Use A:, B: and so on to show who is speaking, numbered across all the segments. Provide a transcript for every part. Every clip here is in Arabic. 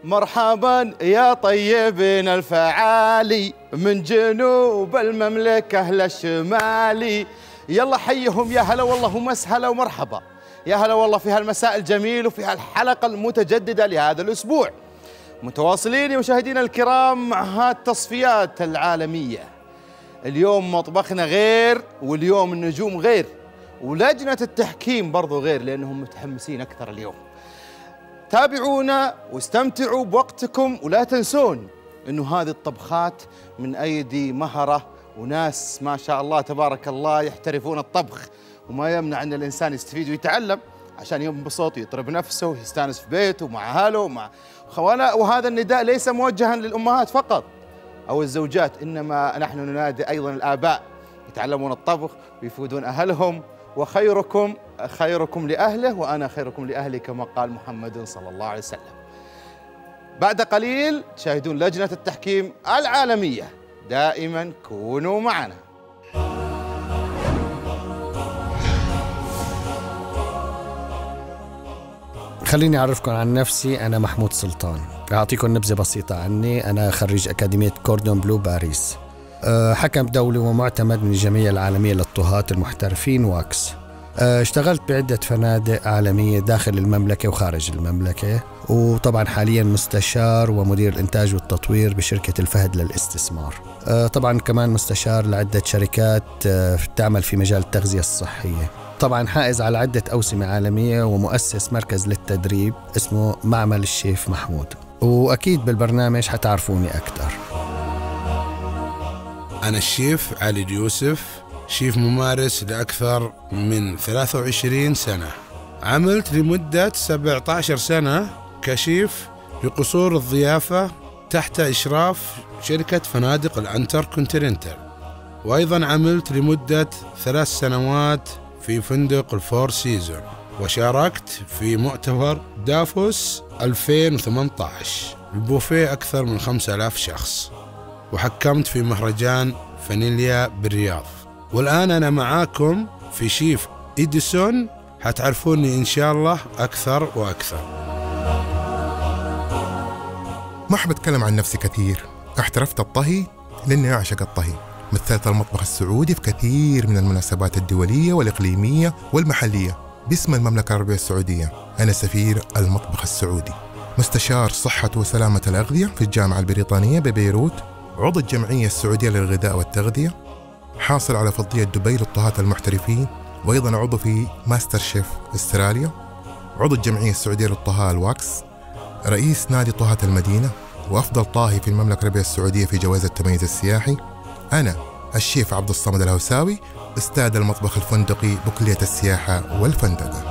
A: مرحبا يا طيبين الفعالي من جنوب المملكة للشمالي. يلا حيهم يا هلا والله ومسهلا ومرحبا. يا هلا والله في هالمساء الجميل وفي هالحلقة المتجددة لهذا الأسبوع. متواصلين يا مشاهدينا الكرام مع هالتصفيات العالمية. اليوم مطبخنا غير، واليوم النجوم غير، ولجنة التحكيم برضو غير لأنهم متحمسين أكثر اليوم. تابعونا واستمتعوا بوقتكم، ولا تنسون أنه هذه الطبخات من أيدي مهرة وناس ما شاء الله تبارك الله يحترفون الطبخ، وما يمنع أن الإنسان يستفيد ويتعلم عشان ينبسط ويطرب نفسه ويستانس في بيته ومع أهله ومع خوانه. وهذا النداء ليس موجها للأمهات فقط أو الزوجات، إنما نحن ننادي أيضا الآباء يتعلمون الطبخ ويفيدون أهلهم. وخيركم خيركم لأهله وأنا خيركم لأهلي كما قال محمد صلى الله عليه وسلم. بعد قليل تشاهدون لجنة التحكيم العالمية. دائما كونوا معنا.
B: خليني أعرفكم عن نفسي. أنا محمود سلطان. أعطيكم نبذة بسيطة عني. أنا خريج أكاديمية كوردون بلو باريس، حكم دولي ومعتمد من الجمعية العالمية للطهاة المحترفين واكس. اشتغلت بعدة فنادق عالمية داخل المملكة وخارج المملكة، وطبعا حاليا مستشار ومدير الإنتاج والتطوير بشركة الفهد للاستثمار. طبعا كمان مستشار لعدة شركات تعمل في مجال التغذية الصحية. طبعا حائز على عدة أوسمة عالمية ومؤسس مركز للتدريب اسمه معمل الشيف محمود، وأكيد بالبرنامج حتعرفوني أكثر.
C: أنا الشيف علي اليوسف، شيف ممارس لأكثر من 23 سنة. عملت لمدة 17 سنة كشيف لقصور الضيافة تحت إشراف شركة فنادق الانتر كونتيننتال، وأيضا عملت لمدة 3 سنوات في فندق الفور سيزون، وشاركت في مؤتمر دافوس 2018 البوفيه أكثر من 5000 شخص، وحكمت في مهرجان فانيليا بالرياض. والآن أنا معاكم في شيف إديسون، حتعرفوني إن شاء الله أكثر وأكثر.
D: ما أحب أتكلم عن نفسي كثير. احترفت الطهي لأني أعشق الطهي. مثلت المطبخ السعودي في كثير من المناسبات الدولية والإقليمية والمحلية باسم المملكة العربية السعودية. أنا سفير المطبخ السعودي، مستشار صحة وسلامة الأغذية في الجامعة البريطانية ببيروت، عضو الجمعية السعودية للغذاء والتغذية، حاصل على فضية دبي للطهاة المحترفين، وأيضا عضو في ماستر شيف استراليا، عضو الجمعية السعودية للطهاة الواكس، رئيس نادي طهاة المدينة، وأفضل طاهي في المملكة العربية السعودية في جوائز التميز السياحي. أنا الشيف عبد الصمد الهوساوي، أستاذ المطبخ الفندقي بكلية السياحة والفندقة.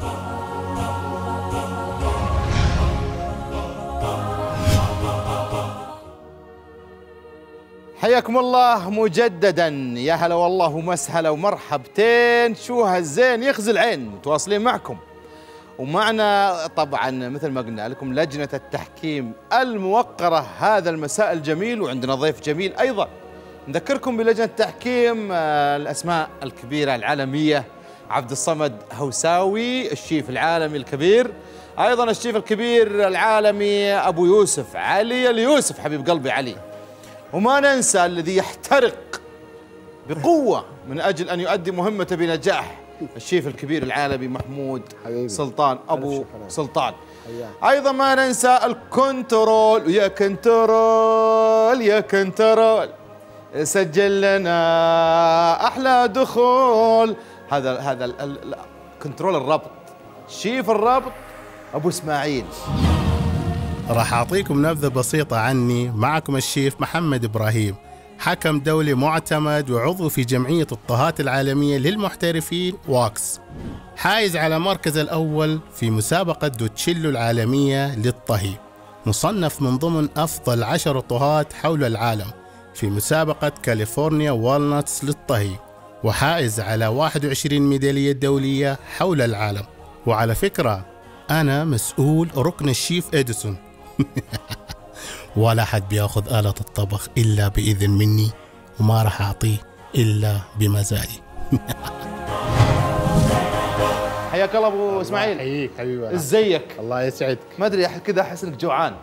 A: حياكم الله مجددا. يا هلا والله ومسهلا ومرحبتين. شو هالزين يخزي العين. متواصلين معكم، ومعنا طبعا مثل ما قلنا لكم لجنة التحكيم الموقرة هذا المساء الجميل، وعندنا ضيف جميل أيضا. نذكركم بلجنة التحكيم الأسماء الكبيرة العالمية: عبد الصمد هوساوي الشيف العالمي الكبير، أيضا الشيف الكبير العالمي أبو يوسف علي اليوسف حبيب قلبي علي، وما ننسى الذي يحترق بقوة من أجل أن يؤدي مهمته بنجاح الشيف الكبير العالمي محمود سلطان أبو سلطان. أيضا ما ننسى الكنترول. يا كنترول يا كنترول سجل لنا أحلى دخول. هذا كنترول الربط، شيف الربط أبو إسماعيل.
E: راح أعطيكم نبذة بسيطة عني. معكم الشيف محمد إبراهيم، حكم دولي معتمد وعضو في جمعية الطهاة العالمية للمحترفين واكس، حائز على مركز الأول في مسابقة دوتشيلو العالمية للطهي، مصنف من ضمن أفضل 10 طهاة حول العالم في مسابقة كاليفورنيا والنتس للطهي، وحائز على 21 ميدالية دولية حول العالم. وعلى فكرة أنا مسؤول ركن الشيف إديسون. ولا حد بياخذ آلة الطبخ إلا بإذن مني، وما راح أعطيه إلا بمزاجي.
A: حياك الله ابو اسماعيل.
E: حييك حبيبي.
A: ازيك؟
E: الله يسعدك.
A: ما ادري كذا احس انك جوعان.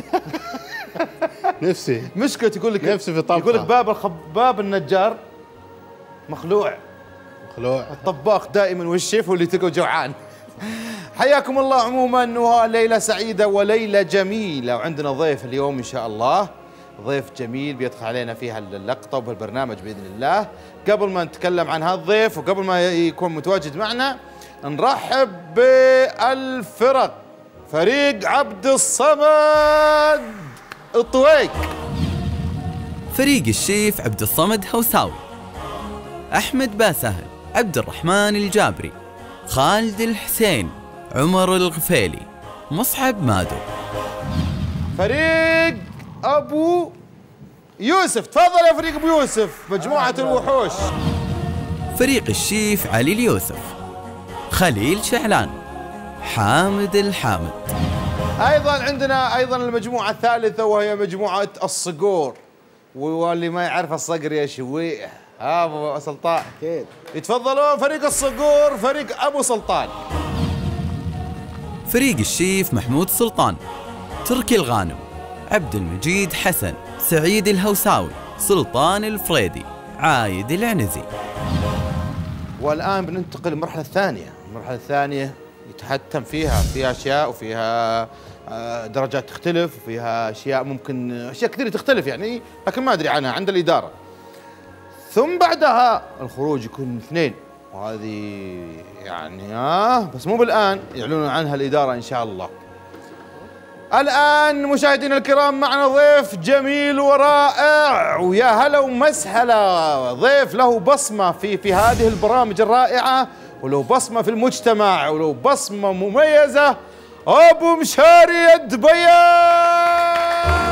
E: نفسي
A: مشكلة يقول لك
E: نفسي في طبخة.
A: يقول لك باب النجار مخلوع، الطباخ دائما والشيف هو اللي تلقوا جوعان. حياكم الله. عموما وليلة سعيدة وليلة جميلة، وعندنا ضيف اليوم ان شاء الله، ضيف جميل بيدخل علينا فيها اللقطة وبالبرنامج بإذن الله. قبل ما نتكلم عن هذا الضيف وقبل ما يكون متواجد معنا، نرحب بالفرق. فريق عبد الصمد الطويق،
F: فريق الشيف عبد الصمد هوساوي، أحمد باسهل، عبد الرحمن الجابري، خالد الحسين، عمر الغفيلي، مصعب مادو.
A: فريق أبو يوسف، تفضل يا فريق أبو يوسف، مجموعة الوحوش.
F: فريق الشيف علي اليوسف، خليل شعلان، حامد الحامد.
A: أيضا عندنا المجموعة الثالثة وهي مجموعة الصقور، واللي ما يعرف الصقر يا شويه أبو سلطان أكيد. يتفضلون فريق الصقور، فريق أبو سلطان.
F: فريق الشيف محمود سلطان، تركي الغانم، عبد المجيد حسن، سعيد الهوساوي، سلطان الفريدي، عايد العنزي.
A: والآن بننتقل للمرحلة الثانية. المرحلة الثانية يتحتم فيها أشياء، وفيها درجات تختلف، وفيها أشياء ممكن أشياء كثيرة تختلف يعني، لكن ما أدري عنها عند الإدارة. ثم بعدها الخروج يكون 2، وهذه يعني بس مو بالآن، يعلنون عنها الإدارة إن شاء الله. الآن مشاهدينا الكرام معنا ضيف جميل ورائع، ويا هلا ومسهلا، ضيف له بصمة في هذه البرامج الرائعة، ولو بصمة في المجتمع، ولو بصمة مميزة، أبو مشاري الدبيان.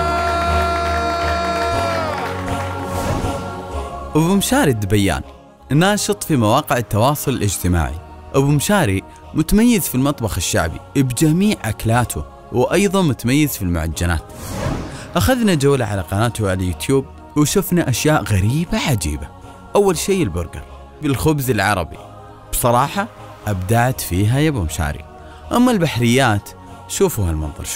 F: أبو مشاري الدبيان ناشط في مواقع التواصل الاجتماعي. أبو مشاري متميز في المطبخ الشعبي بجميع أكلاته، وأيضا متميز في المعجنات. أخذنا جولة على قناته على اليوتيوب وشفنا أشياء غريبة عجيبة. أول شيء البرجر بالخبز العربي، بصراحة أبدعت فيها يا أبو مشاري. أما البحريات، شوفوا هالمنظر،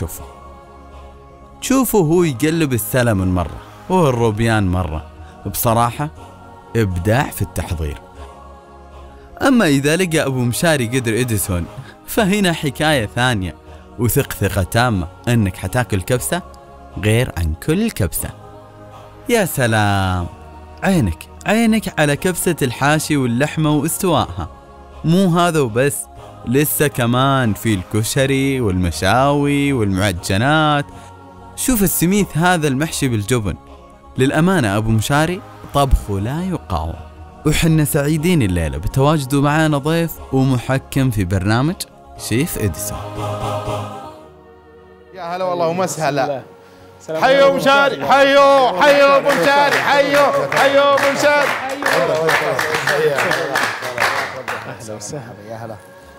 F: شوفوا هو يقلب السلمون مرة والروبيان مرة، بصراحة إبداع في التحضير. أما إذا لقى أبو مشاري قدر إديسون، فهنا حكاية ثانية، وثق ثقة تامة أنك حتاكل كبسة غير عن كل كبسة. يا سلام، عينك على كبسة الحاشي واللحمة واستوائها. مو هذا وبس، لسه كمان في الكشري والمشاوي والمعجنات. شوف السميث هذا المحشي بالجبن، للأمانة أبو مشاري طبخه لا يقاوم. وحنا سعيدين الليلة بتواجده معنا ضيف ومحكم في برنامج شيف إديسون.
A: يا هلا والله ومسهلا. حيو مشاري، حيو ابو مشاري، حيو ابو مشاري.
E: اهلا وسهلا. يا هلا.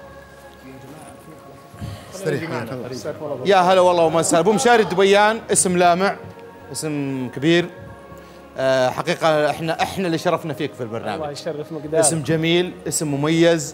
A: يا هلا والله ومسهلا. ابو مشاري الدبيان اسم لامع، اسم كبير. حقيقة احنا اللي شرفنا فيك في البرنامج.
G: الله يشرف مقدار.
A: اسم جميل، اسم مميز.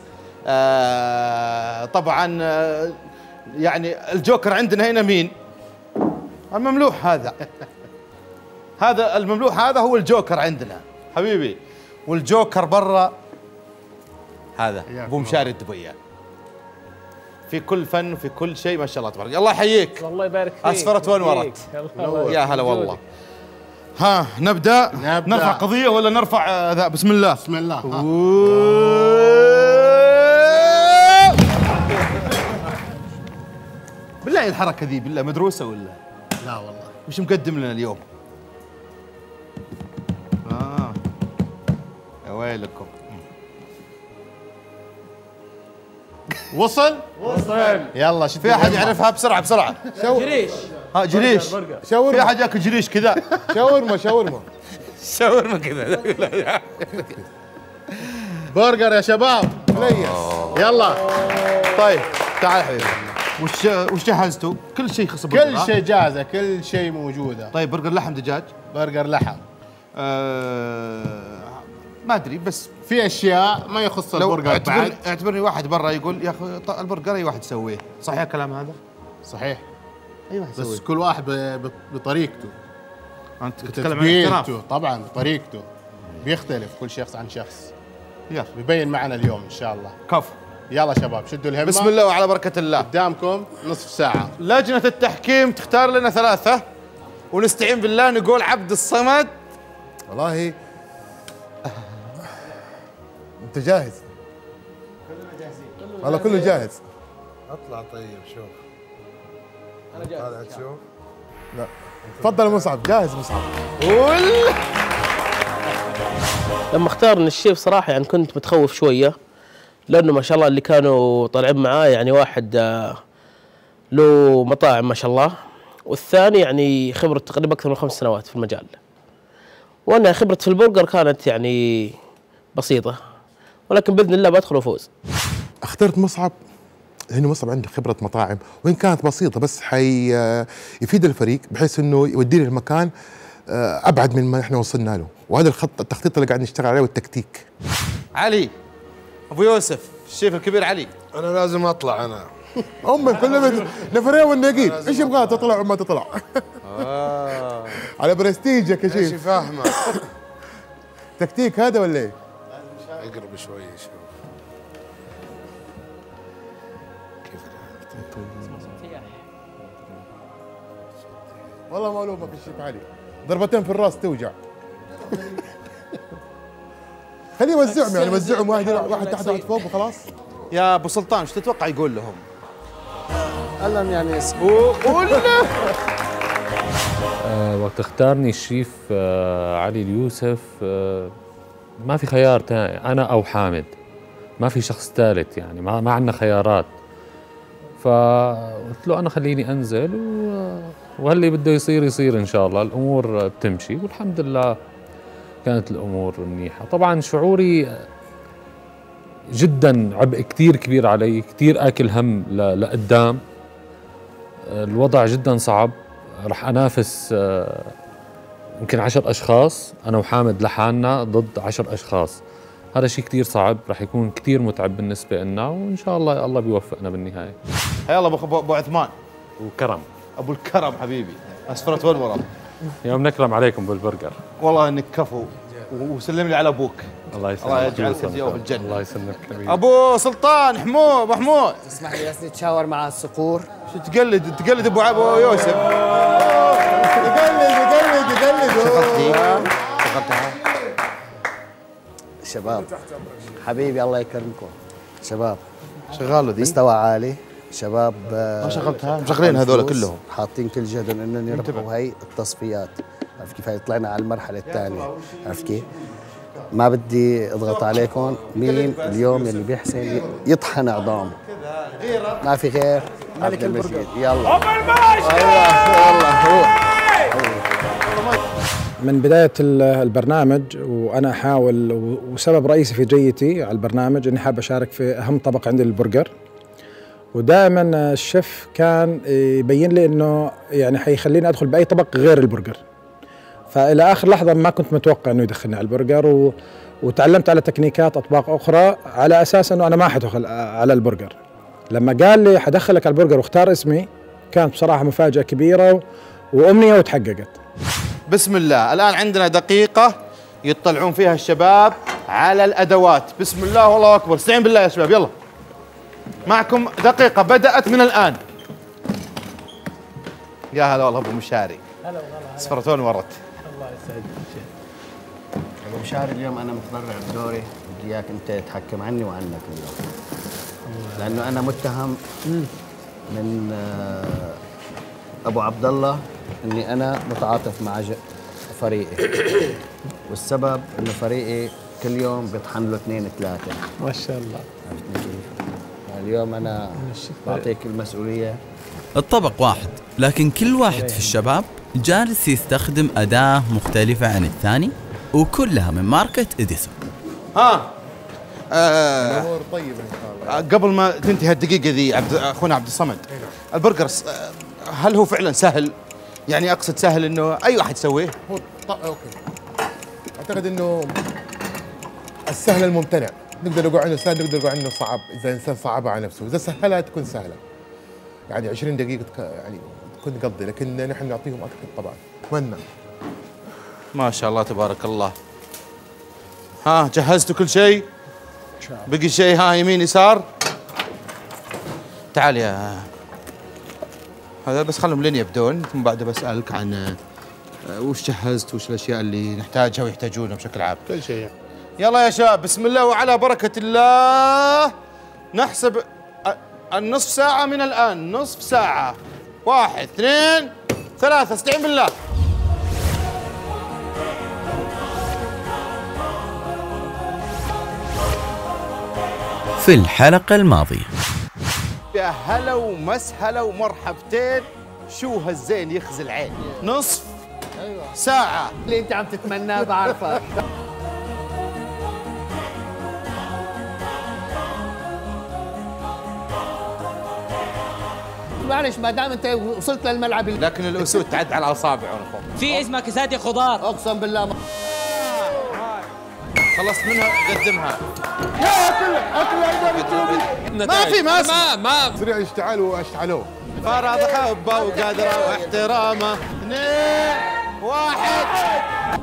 A: طبعا يعني الجوكر عندنا هنا مين؟ المملوح هذا. هذا المملوح هذا هو الجوكر عندنا حبيبي، والجوكر برا هذا ابو مشاري الدبيان، في كل فن وفي كل شيء ما شاء الله تبارك الله. يحييك.
G: الله يبارك فيك.
A: اسفرت وانورت. يا هلا والله. ها نبدأ. نرفع قضية ولا نرفع ذا؟ بسم الله.
E: بسم الله.
A: بالله الحركة ذي بالله مدروسة ولا؟
E: لا والله.
A: وش مقدم لنا اليوم؟ يا ويلكم.
E: وصل. يلا
A: في احد يعرفها بسرعة؟
G: جريش.
A: جريش. في احد ياكل جريش كذا؟
E: شاورما كذا. برجر يا شباب. يلا.
A: طيب تعال حبيبي. وش جهزتوا؟ كل شيء خصب
E: كل شيء جاهزه، كل شيء موجوده.
A: طيب برجر لحم دجاج؟
E: برجر لحم.
A: ما ادري بس
E: في اشياء ما يخص
A: لو
E: البرجر بعد.
A: اعتبرني واحد برا يقول يا اخي البرجر اي واحد يسويه، صحيح الكلام هذا؟
E: صحيح،
A: اي واحد يسويه،
E: بس كل واحد بطريقته.
A: انت تتكلم عن احتراف.
E: طبعا بطريقته بيختلف كل شخص عن شخص.
A: يلا
E: بيبين معنا اليوم ان شاء الله.
A: كفو.
E: يلا شباب شدوا الهمه.
A: بسم الله وعلى بركه الله.
E: قدامكم نصف ساعه.
A: لجنه التحكيم تختار لنا 3 ونستعين بالله نقول عبد الصمد.
D: والله انت جاهز؟ كلنا جاهزين. والله كله جاهز.
C: اطلع طيب شوف.
G: انا جاهز.
C: طالع تشوف؟
D: لا تفضل مصعب. جاهز مصعب.
A: قول.
G: لما اختارني الشيف صراحه يعني كنت متخوف شويه، لانه ما شاء الله اللي كانوا طالعين معاه يعني واحد له مطاعم ما شاء الله، والثاني يعني خبره تقريبا اكثر من 5 سنوات في المجال. وانا خبرتي في البرجر كانت يعني بسيطه، ولكن باذن الله بدخل وفوز.
D: اخترت مصعب لانه مصعب عنده خبره مطاعم وان كانت بسيطه، بس يفيد الفريق بحيث انه يودينا المكان ابعد من ما احنا وصلنا له، وهذا التخطيط اللي قاعد نشتغل عليه والتكتيك.
A: علي ابو يوسف الشيف الكبير علي.
C: انا لازم اطلع انا.
D: كلنا نفرين والنقيب، ايش يبغى تطلع وما تطلع؟ على برستيجك يا
C: ايش
D: شيف.
C: فاهمه؟
D: تكتيك هذا ولا ايه؟
C: اقرب شوي شوف كيف
D: والله ما الومك الشيف علي، ضربتين في الراس توجع. خليه يوزعهم، يعني يوزعهم واحد تحت واحد فوق وخلاص.
A: يا ابو سلطان ايش تتوقع يقول لهم؟
B: ألم يعني
A: قول له.
H: وقت اختارني الشيف علي اليوسف ما في خيار تاني، أنا أو حامد، ما في شخص ثالث يعني، ما عندنا خيارات. فقلت له أنا خليني أنزل واللي بده يصير إن شاء الله، الأمور بتمشي والحمد لله كانت الأمور منيحة. طبعا شعوري جدا عبء كتير كبير علي، كتير آكل هم لقدام، الوضع جدا صعب. رح أنافس يمكن 10 أشخاص، أنا وحامد لحالنا ضد 10 أشخاص. هذا شيء كتير صعب، رح يكون كتير متعب بالنسبة لنا، وإن شاء الله الله بيوفقنا بالنهاية.
A: يلا ابو عثمان
H: وكرم
A: ابو الكرم حبيبي، اسفرت والورا.
H: يوم نكرم عليكم بالبرجر.
A: والله انك كفو، وسلم لي على ابوك.
H: الله يسلمك.
A: الله يجعلك في الجنة.
H: الله يسلمك حبيبي.
A: ابو سلطان حمود، ابو حمود
B: اسمح لي بس نتشاور مع الصقور.
A: شو تقلد ابو يوسف.
B: شغلتها شباب حبيبي الله يكرمكم شباب.
A: شغاله دي
B: مستوى عالي شباب.
A: ما شغلتها مشغلين هذول كلهم،
B: حاطين كل جهدهم انهم يربحوا هي التصفيات. عرفت كيف؟ طلعنا على المرحله الثانيه. عرفت كيف؟ ما بدي اضغط عليكم. مين اليوم اللي بيحسن يطحن عظام؟ ما في غير ملك البرجر. يلا
I: من بداية البرنامج وأنا أحاول، وسبب رئيسي في جيتي على البرنامج أني حاب أشارك في أهم طبق عندي البرجر. ودائما الشيف كان يبين لي أنه يعني حيخليني أدخل بأي طبق غير البرجر. فإلى آخر لحظة ما كنت متوقع أنه يدخلني على البرجر، وتعلمت على تكنيكات أطباق أخرى على أساس أنه أنا ما حدخل على البرجر. لما قال لي حدخلك على البرجر واختار اسمي كانت بصراحة مفاجأة كبيرة وأمنية وتحققت.
A: بسم الله. الآن عندنا دقيقة يطلعون فيها الشباب على الأدوات. بسم الله والله أكبر. استعين بالله يا شباب. يلا معكم دقيقة بدأت من الآن. يا هلا والله أبو مشاري. هلا والله. صفرتوني ورت.
B: الله يسعدك. أبو مشاري اليوم أنا متبرع بدوري، بدي إياك أنت تحكم عني وعنك اليوم. لأنه أنا متهم من أبو عبد الله إني أنا متعاطف مع فريقي، والسبب إنه فريقي كل يوم بيطحن له 2 3.
I: ما شاء الله.
B: عرفتني كيف؟ اليوم أنا بعطيك المسؤولية.
F: الطبق واحد، لكن كل واحد في الشباب جالس يستخدم أداة مختلفة عن الثاني، وكلها من ماركة إديسون.
D: طيب إن شاء الله.
A: قبل ما تنتهي الدقيقة ذي أخونا عبد الصمد، البرجر هل هو فعلا سهل؟ يعني أقصد سهل إنه أي واحد يسويه؟
D: أوكي. أعتقد إنه السهل الممتنع، نقدر نقول عنه سهل، نقدر نقول عنه صعب، اذا الانسان صعبها على نفسه، اذا سهلها تكون سهله. يعني 20 دقيقه يعني تكون تقضي، لكن نحن نعطيهم اكثر طبعا. اتمنى.
A: ما شاء الله تبارك الله. ها جهزتوا كل شيء؟ بقي شيء ها يمين يسار؟ تعال يا هذا بس خلهم لين يبدون، ثم بعد بسألك عن وش جهزت، وش الاشياء اللي نحتاجها ويحتاجونها بشكل عام.
E: كل شيء.
A: يلا يا شباب بسم الله وعلى بركة الله. نحسب النصف ساعة من الآن، نصف ساعة. 1 2 3 استعين بالله.
F: في الحلقة الماضية
A: يا هلا ومسهلا ومرحبتين. شو هالزين يخزي العين. نصف ساعة
J: اللي انت عم تتمناه بعرفك. معلش ما دام انت وصلت للملعب
A: لكن الاسود تعد على اصابعهم.
J: في اسمها كساتي خضار اقسم بالله
A: خلصت منها قدمها.
D: ما سريع اشتعال واشتعلوه.
A: فرض حبه وقدره واحترامه. 2 1.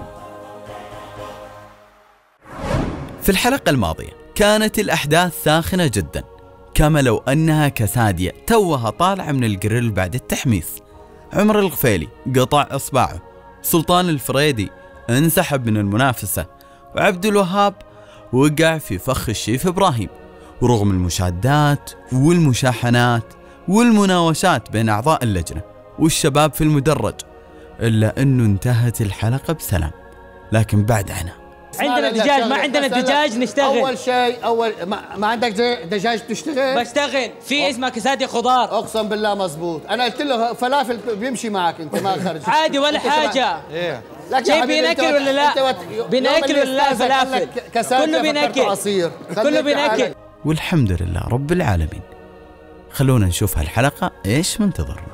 F: في الحلقة الماضية كانت الأحداث ساخنة جدا، كما لو أنها كسادية توها طالعة من الجريل بعد التحميص. عمر الغفيلي قطع إصبعه، سلطان الفريدي انسحب من المنافسة، وعبد الوهاب وقع في فخ الشيف إبراهيم. ورغم المشادات والمشاحنات والمناوشات بين أعضاء اللجنة والشباب في المدرج، إلا أنه انتهت الحلقة بسلام. لكن بعد عنها
J: عندنا دجاج، ما عندنا دجاج نشتغل.
K: اول شيء ما عندك دجاج تشتغل؟
J: بشتغل في اسمها كساتي خضار
K: اقسم بالله مزبوط. انا قلت له فلافل بيمشي معك انت ما خرج.
J: عادي ولا حاجه.
A: ايه
J: شيء بيناكل ولا لا؟ بيناكل ولا لا فلافل؟ كله بيناكل، كله بيناكل.
F: والحمد لله رب العالمين. خلونا نشوف هالحلقة ايش منتظرنا.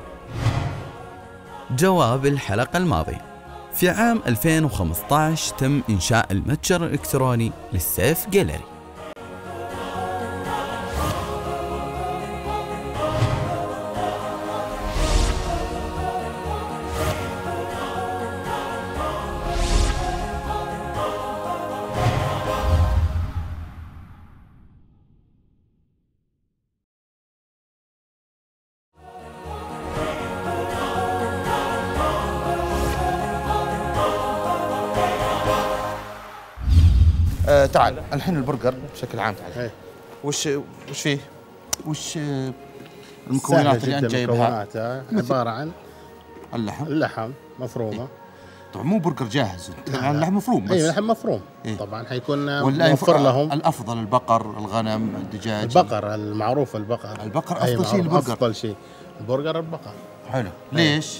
F: جواب الحلقة الماضية: في عام 2015 تم إنشاء المتجر الإلكتروني للسيف جاليري.
A: تعال الحين البرجر بشكل عام. تعال وش فيه؟ وش المكونات اللي انت جايبها؟
E: عباره عن اللحم مفرومه.
A: طبعا مو برجر جاهز، اللحم مفروم بس.
E: اي لحم مفروم. طبعا حيكون موفر لهم.
A: الافضل البقر، الغنم، الدجاج.
E: البقر المعروف. البقر
A: افضل شيء البرجر.
E: افضل شيء البرجر البقر.
A: حلو. ليش؟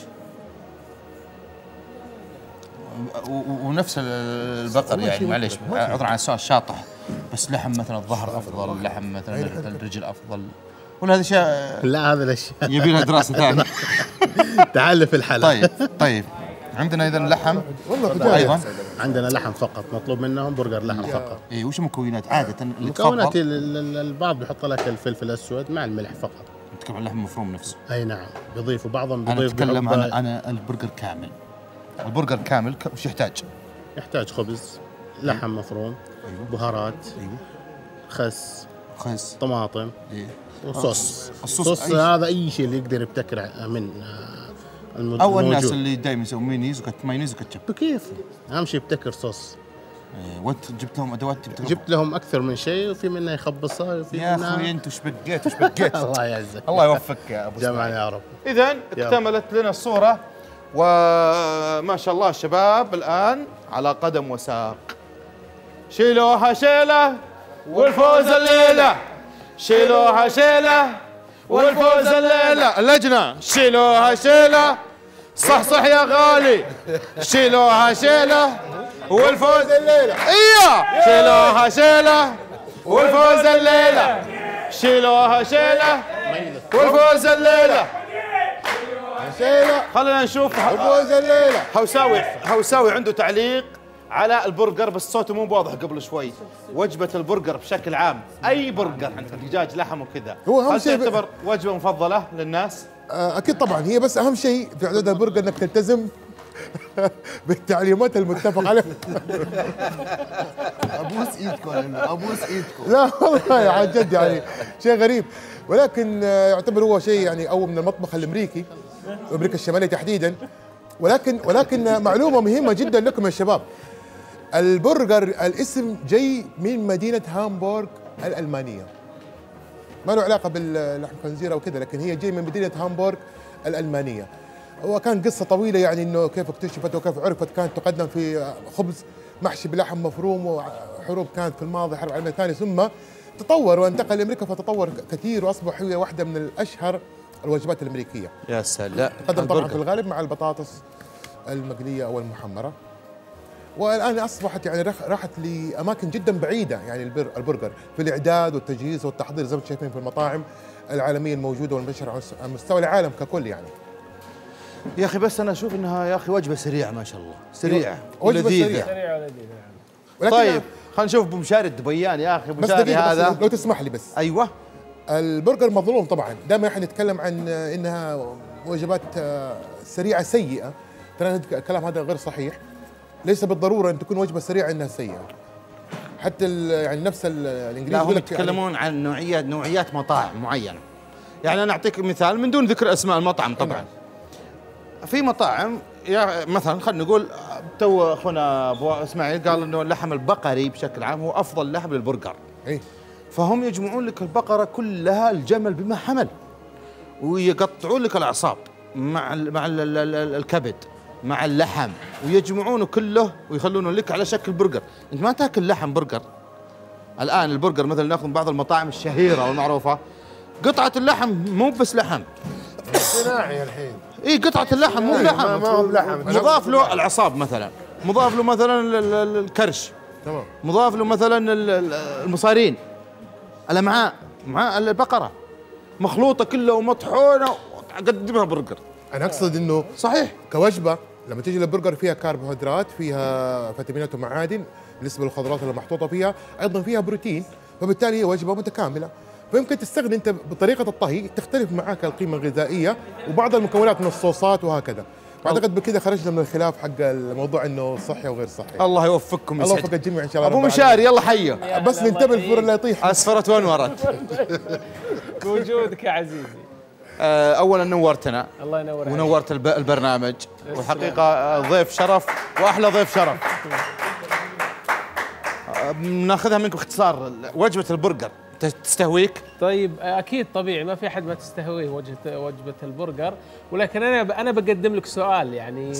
A: ونفس البقر يعني معليش عذرا على السؤال الشاطح، بس لحم مثلا الظهر افضل، لحم مثلا الرجل افضل، ولا هذه اشياء؟
E: لا هذا الاشياء
A: يبي لها دراسه ثانيه.
E: تعال في الحلقه.
A: طيب عندنا اذا اللحم ايضا.
E: عندنا لحم فقط، مطلوب منهم برجر لحم فقط.
A: اي وش المكونات عاده؟
E: المكونات البعض بيحط لك الفلفل الاسود مع الملح فقط.
A: نتكلم عن اللحم المفروم نفسه.
E: اي نعم، بيضيفوا بعضهم
A: انا اتكلم انا البرجر كامل. البرجر كامل وش يحتاج؟
E: يحتاج خبز، لحم مفروم، بهارات، خس، طماطم، وصوص. الصوص هذا اي شيء اللي يقدر يبتكر من
A: او الناس اللي دائما يسوون مايونيز وكاتشب.
E: كيف؟ اهم شيء يبتكر صوص.
A: وانت جبت لهم ادوات؟
E: جبت لهم اكثر من شيء، وفي منها يخبصها وفي
A: يا اخوي انت وش بقيت
E: الله يعزك.
A: الله يوفقك يا ابو
E: جمعنا يا رب.
A: اذا اكتملت لنا الصوره، وما شاء الله الشباب الآن على قدم وساق. شيلوها شيلة والفوز الليلة، شيلوها شيلة والفوز الليلة. اللجنة شيلوها شيلة، صح يا غالي، شيلوها شيلة والفوز الليلة. ايوه شيلوها شيلة والفوز الليلة، شيلوها شيلة والفوز الليلة. خلينا نشوف
K: الفوز الليلة.
A: هوساوي عنده تعليق على البرجر بس صوته مو واضح قبل شوي. وجبة البرجر بشكل عام، أي برجر عندك دجاج لحم وكذا، هل تعتبر وجبة مفضلة للناس؟
D: أكيد طبعا هي، بس أهم شيء في عدد البرجر إنك تلتزم بالتعليمات المتفق عليها.
K: ابوس ايدكم، ابوس ايدكم.
D: لا والله عن جد يعني شيء غريب، ولكن يعتبر هو شيء يعني أو من المطبخ الأمريكي، أمريكا الشمالية تحديدا. ولكن معلومة مهمة جدا لكم يا شباب، البرجر الاسم جاي من مدينة هامبورغ الألمانية، ما له علاقة باللحم خنزير أو كذا، لكن هي جاي من مدينة هامبورغ الألمانية. هو كان قصة طويلة يعني إنه كيف اكتشفت وكيف عرفت. كانت تقدم في خبز محشي بلحم مفروم، وحروب كانت في الماضي، حرب العالمية الثانية، ثم تطور وانتقل لأمريكا فتطور كثير وأصبح هي واحدة من الأشهر الوجبات الأمريكية.
A: يا سلام.
D: تقدم طبعا في الغالب مع البطاطس المقلية أو المحمرة، والآن أصبحت يعني راحت لأماكن جدا بعيدة يعني البرجر في الإعداد والتجهيز والتحضير زي ما انتم شايفين في المطاعم العالمية الموجودة والمنتشرة على مستوى العالم ككل يعني.
A: يا أخي بس أنا أشوف إنها يا أخي وجبة سريعة ما شاء الله، سريعة
D: وجبة
A: ولذيذة.
J: سريعة ولذيذة.
A: طيب خلينا نشوف أبو مشاري الدبيان يا أخي. أبو مشاري هذا
D: لو تسمح لي بس.
A: أيوه.
D: البرجر مظلوم طبعا، دائما احنا نتكلم عن انها وجبات سريعه سيئه، ترى الكلام هذا غير صحيح. ليس بالضروره ان تكون وجبه سريعه انها سيئه. حتى يعني نفس الانجليزي
A: لا هم يتكلمون عن نوعيات مطاعم معينه. يعني انا اعطيك مثال من دون ذكر اسماء المطعم طبعا. في مطاعم مثلا خلينا نقول تو اخونا ابو اسماعيل قال انه اللحم البقري بشكل عام هو افضل لحم للبرجر. فهم يجمعون لك البقرة كلها، الجمل بما حمل، ويقطعون لك الأعصاب مع الكبد مع اللحم، ويجمعونه كله ويخلونه لك على شكل برجر. أنت ما تاكل لحم برجر. الآن البرجر مثلا ناخذ من بعض المطاعم الشهيرة والمعروفة، قطعة اللحم مو بس لحم
C: صناعي الحين.
A: اي قطعة اللحم مو لحم،
C: ما هو بلحم،
A: مضاف له الأعصاب مثلا، مضاف له مثلا الكرش، تمام، مضاف له مثلا المصارين، الأمعاء مع البقرة، مخلوطة كلها ومطحونة وتقدمها برجر.
D: أنا أقصد إنه
A: صحيح
D: كوجبة لما تيجي للبرجر فيها كربوهيدرات، فيها فيتامينات ومعادن بالنسبة للخضروات اللي محطوطة فيها، أيضا فيها بروتين، فبالتالي هي وجبة متكاملة. فيمكن تستخدم أنت بطريقة الطهي تختلف معاك القيمة الغذائية وبعض المكونات من الصوصات وهكذا. أعتقد بكذا خرجنا من الخلاف حق الموضوع إنه صحي وغير صحي.
A: الله يوفقكم،
D: الله يوفق الجميع إن شاء الله.
A: أبو مشاري يلا حيه.
D: بس ننتبه الفرن لا يطيح.
A: أسفرت وانورت.
J: بوجودك يا عزيزي.
A: أولا نورتنا،
J: الله ينور عليك،
A: ونورت البرنامج، والحقيقة ضيف شرف وأحلى ضيف شرف. ناخذها منكم باختصار، وجبة البرجر تستهويك؟
J: طيب اكيد طبيعي، ما في احد ما تستهويه وجبه البرجر، ولكن انا بقدم لك سؤال يعني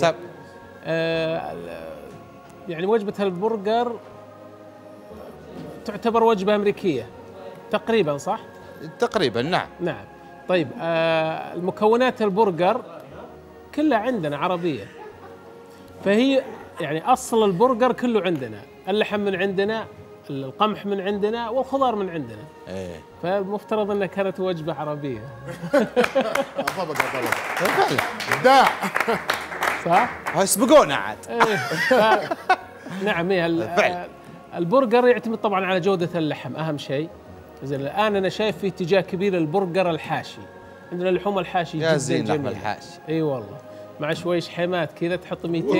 J: يعني وجبه البرجر تعتبر وجبه امريكيه تقريبا صح؟
A: تقريبا نعم.
J: نعم. طيب المكونات البرجر كلها عندنا عربيه، فهي يعني اصل البرجر كله عندنا، اللحم من عندنا، القمح من عندنا، والخضار من عندنا. ايه فالمفترض انها كانت وجبه عربيه.
D: طبق ابداع
J: صح؟
A: يسبقونا عاد.
J: نعم هي البرجر يعتمد طبعا على جوده اللحم اهم شيء. زين الان انا شايف في اتجاه كبير للبرجر الحاشي، عندنا اللحوم الحاشي
A: يا زين لحم الحاشي.
J: اي والله مع شوي شحيمات كذا تحط 200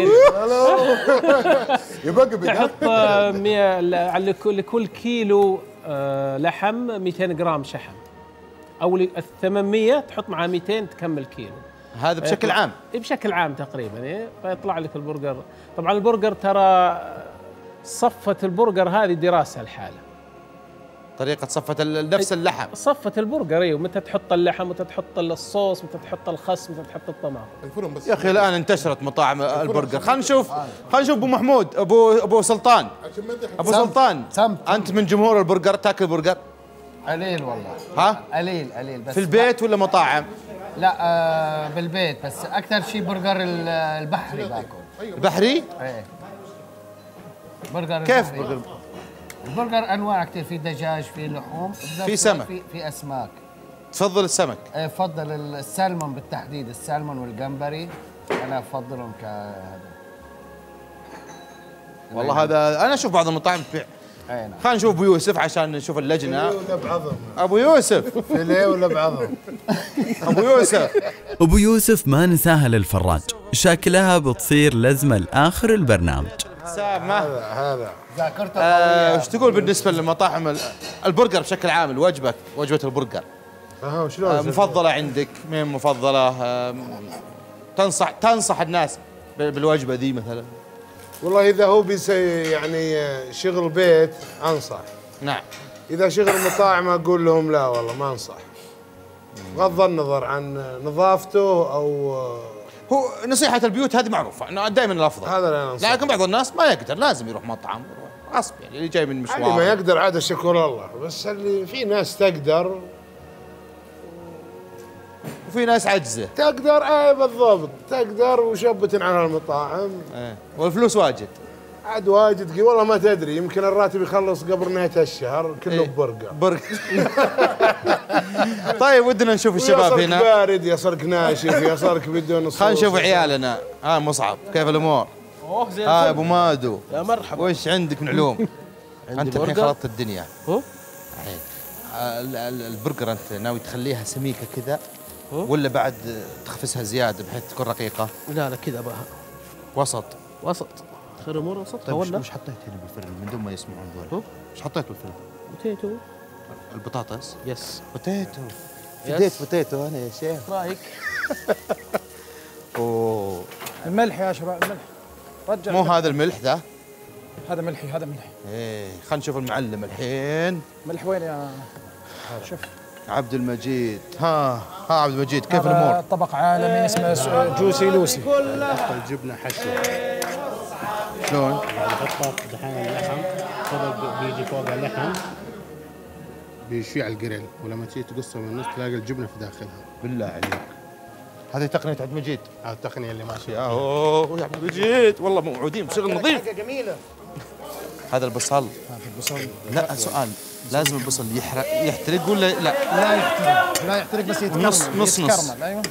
D: يبقى
J: تحط 100 لكل كيلو لحم 200 جرام شحم، او 800 تحط معاه 200 تكمل كيلو.
A: هذا بشكل عام؟
J: بشكل عام تقريبا إيه؟ فيطلع لك البرجر. طبعا البرجر ترى صفة البرجر هذه دراسة الحالة،
A: طريقة صفة نفس اللحم،
J: صفة البرجر ايوه، متى تحط اللحم، متى تحط الصوص، متى تحط الخس، متى تحط الطماطم.
D: الفرن بس
A: يا اخي الان انتشرت مطاعم البرجر. خلينا نشوف ابو محمود، ابو سلطان، ابو سلطان، انت من جمهور البرجر؟ تاكل برجر؟
L: قليل والله.
A: ها؟
L: قليل بس.
A: في البيت ولا مطاعم؟
L: لا بالبيت، بس اكثر شيء برجر البحري باكل.
A: البحري؟
L: ايه برجر
A: كيف
L: البحري.
A: برجر؟
L: البرجر انواع كثير، في دجاج، في لحوم،
A: في سمك،
L: في اسماك.
A: تفضل السمك؟
L: ايه بفضل السلمون بالتحديد، السلمون والجمبري انا بفضلهم كهذا.
A: والله هذا انا اشوف بعض المطاعم تبيع. خلينا نشوف ابو يوسف عشان نشوف اللجنه.
C: ولا بعظم
A: ابو يوسف
C: فيليه ولا بعظم.
A: ابو يوسف
F: ابو يوسف ما نساها للفراج، شكلها بتصير لزمه لاخر البرنامج.
C: هذا
L: ذاكرته
A: ايش تقول بالنسبه للمطاعم البرجر بشكل عام؟ وجبه البرجر
C: وشلون
A: مفضله عندك؟ مين مفضله؟ تنصح الناس بالوجبه ذي مثلا؟
C: والله اذا هو يعني شغل بيت انصح.
A: نعم.
C: اذا شغل مطاعم اقول لهم لا والله ما انصح، بغض النظر عن نظافته او
A: هو نصيحه البيوت هذه معروفه انه دائما الافضل،
C: هذا اللي انا انصح.
A: لكن بعض الناس ما يقدر، لازم يروح مطعم غصب، يعني اللي جاي من مشوار
C: اللي ما يقدر عاد شكر الله، بس اللي في ناس تقدر
A: وفي ناس عجزه.
C: تقدر بالضبط، تقدر وشبة على المطاعم.
A: والفلوس واجد
C: عاد واجد والله ما تدري، يمكن الراتب يخلص قبل نهايه الشهر كله برجر.
A: طيب ودنا نشوف الشباب هنا.
C: يا صرك بارد يا صرك ناشف يا صرك بدون صوص.
A: خلينا نشوف عيالنا. مصعب كيف الامور؟
G: زي
A: ابو مادو
G: يا مرحبا.
A: وش عندك من علوم؟ انت الحين خلطت الدنيا. البرجر انت ناوي تخليها سميكه كذا ولا بعد تخفسها زياده بحيث تكون رقيقه؟
G: لا كذا ابغاها
A: وسط.
G: خير امور وسط.
A: طيب وش حطيت هنا بالفرن من دون ما يسمعون ذول؟ وش حطيت بالفرن؟
G: بوتيتو.
A: البطاطس؟
G: يس
A: بوتيتو. فديت بوتيتو انا يا شيخ.
G: رايك؟
A: اوه
I: الملح يا شباب، الملح رجع.
A: مو هذا الملح ذا؟
I: هذا ملحي، هذا ملحي.
A: ايه خلينا نشوف المعلم الحين.
I: ملح وين يا شيف؟
A: عبد المجيد. ها عبد المجيد كيف الامور؟
I: طبق عالمي اسمه جوسي لوسي.
E: الجبنه حشو.
A: شلون؟
E: نحطها دحين اللحم طبق بيجي فوق اللحم بيشيع الجريل، ولما تيجي تقصها من النص تلاقي الجبنه في داخلها.
A: بالله عليك هذه تقنيه عبد المجيد.
E: هذه التقنيه اللي ماشيه.
A: اوه يا عبد المجيد والله موعودين بشغل نظيف.
L: حاجه جميله.
A: هذا البصل. لا سؤال، لازم البصل يحترق ولا لا؟
I: لا يحترق بس يتكرمل.
A: نص
I: يتكرمل. ايوه.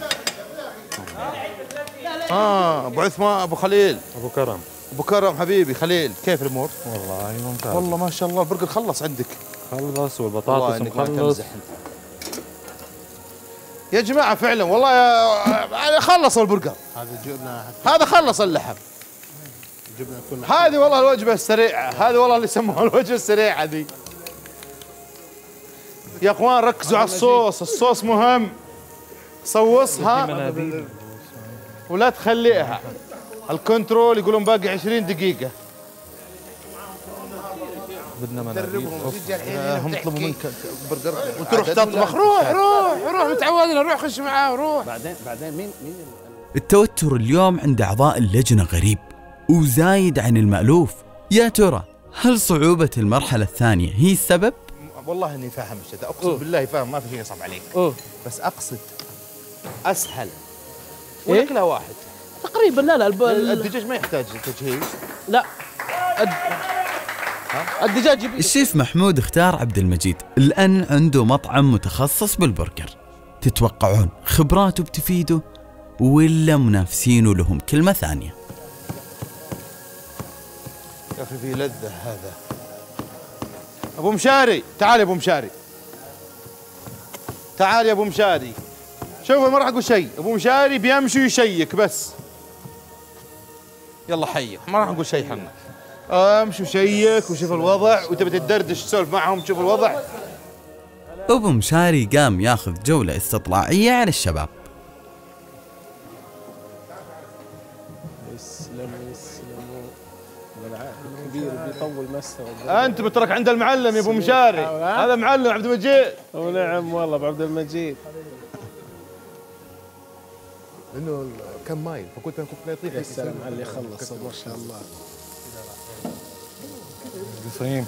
A: ابو عثمان، ابو خليل، ابو كرم حبيبي خليل، كيف الامور؟
H: والله ممتاز.
A: والله ما شاء الله البرجر خلص عندك.
H: خلص والبطاطس مخلص.
A: يا جماعه فعلا والله خلصوا البرجر.
E: هذا الجبنه
A: هذا خلص اللحم.
E: الجبنه تكون
A: هذه والله الوجبه السريعه، هذه والله اللي يسموها الوجبه السريعه ذي. يا اخوان ركزوا على الصوص مهم. صوصها ولا تخليها. الكنترول يقولون باقي 20 دقيقة.
H: بدنا مناديل.
A: هم يطلبوا منك برجر
C: وتروح تطبخ. روح متعودين نروح خش معاه وروح.
L: بعدين مين
F: التوتر اليوم عند أعضاء اللجنة غريب وزايد عن المألوف. يا ترى هل صعوبة المرحلة الثانية هي السبب؟
A: والله اني فاهم الشيء اقسم بالله فاهم، ما في شيء يصعب عليك. بس اقصد اسهل وياكلها واحد
G: تقريبا. لا
A: الدجاج ما يحتاج تجهيز.
G: لا الدجاج
F: الشيف محمود اختار عبد المجيد لأن عنده مطعم متخصص بالبرجر. تتوقعون خبراته بتفيده ولا منافسينه لهم كلمة ثانية؟
A: يا اخي في لذة هذا. ابو مشاري تعال يا ابو مشاري، تعال يا ابو مشاري. شوف ما راح اقول شيء، ابو مشاري بيمشي يشيك بس. يلا حي، ما راح نقول شيء حنا. امشي وشيك وشوف الوضع، وتبي تدردش تسولف معهم تشوف الوضع.
F: أبو مشاري قام ياخذ جولة استطلاعية على الشباب.
J: كبير بيطول مسه.
A: انت بترك عند المعلم يا ابو مشاري. هذا معلم عبد المجيد.
J: ونعم والله ابو عبد المجيد.
D: انه كم مايل فكنت لا يطيح.
J: يا سلام على اللي خلص ما شاء الله.
H: قصيم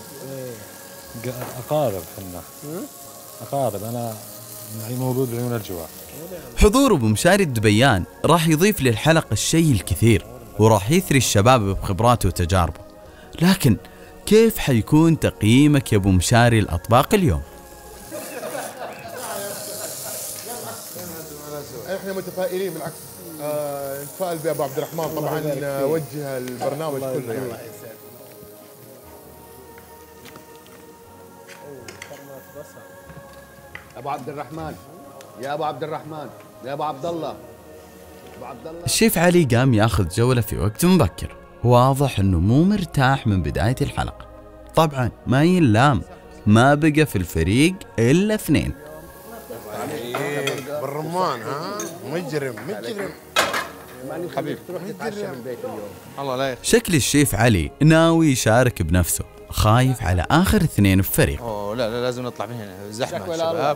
H: اقارب حنا اقارب. انا مولود بعيون الجوع.
F: حضور أبو مشاري الدبيان راح يضيف للحلقة الشيء الكثير وراح يثري الشباب بخبراته وتجاربه. لكن كيف حيكون تقييمك يا أبو مشاري الأطباق اليوم؟
D: احنا متفائلين بالعكس. نتفائل بأبو عبد الرحمن طبعا وجه البرنامج كله يعني.
K: ابو عبد الرحمن، يا ابو عبد الرحمن، يا ابو عبد الله، ابو عبد الله.
F: الشيف علي قام ياخذ جولة في وقت مبكر، واضح انه مو مرتاح من بداية الحلقة. طبعا ما ينلام، ما بقى في الفريق الا 2.
C: بالرمان ها مجرم.
K: حبيبي تروح تتعشى من البيت اليوم.
A: الله لا
F: شكل الشيف علي ناوي يشارك بنفسه، خايف على اخر 2 في فريقه.
A: اوه لا لازم نطلع من هنا، زحمه الشباب.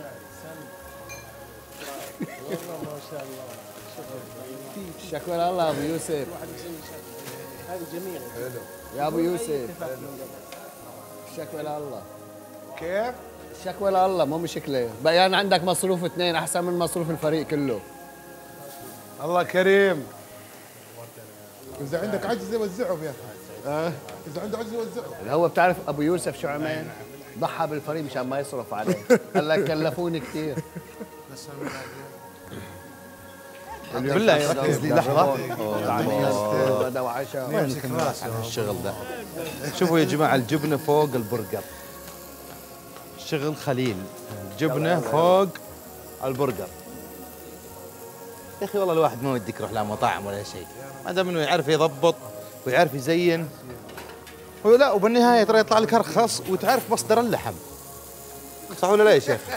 K: شكوى الله ابو يوسف.
J: هذه جميله
K: يا ابو يوسف، شكوى الله.
C: كيف؟
K: شكوى الله مو مشكله، بيان عندك مصروف 2 احسن من مصروف الفريق كله.
C: الله كريم.
D: اذا عندك عجز وزعهم يا اخي. اذا عنده عجز وزعهم.
K: هو بتعرف ابو يوسف شو عمل؟ ضحى بالفريق مشان ما يصرف عليه. قال لك كلفوني كثير.
A: بالله ركز لي لحظه.
K: غدا وعشاء.
A: وين الناس على الشغل ده؟ شوفوا يا جماعه الجبنه فوق البرجر. شغل خليل، الجبنه فوق البرجر. يا اخي والله الواحد ما ودك يروح لمطاعم ولا شيء، ما دام انه يعرف يضبط ويعرف يزين. ولا وبالنهايه ترى يطلع لك ارخص وتعرف مصدر اللحم. صح ولا لا يا شيخ؟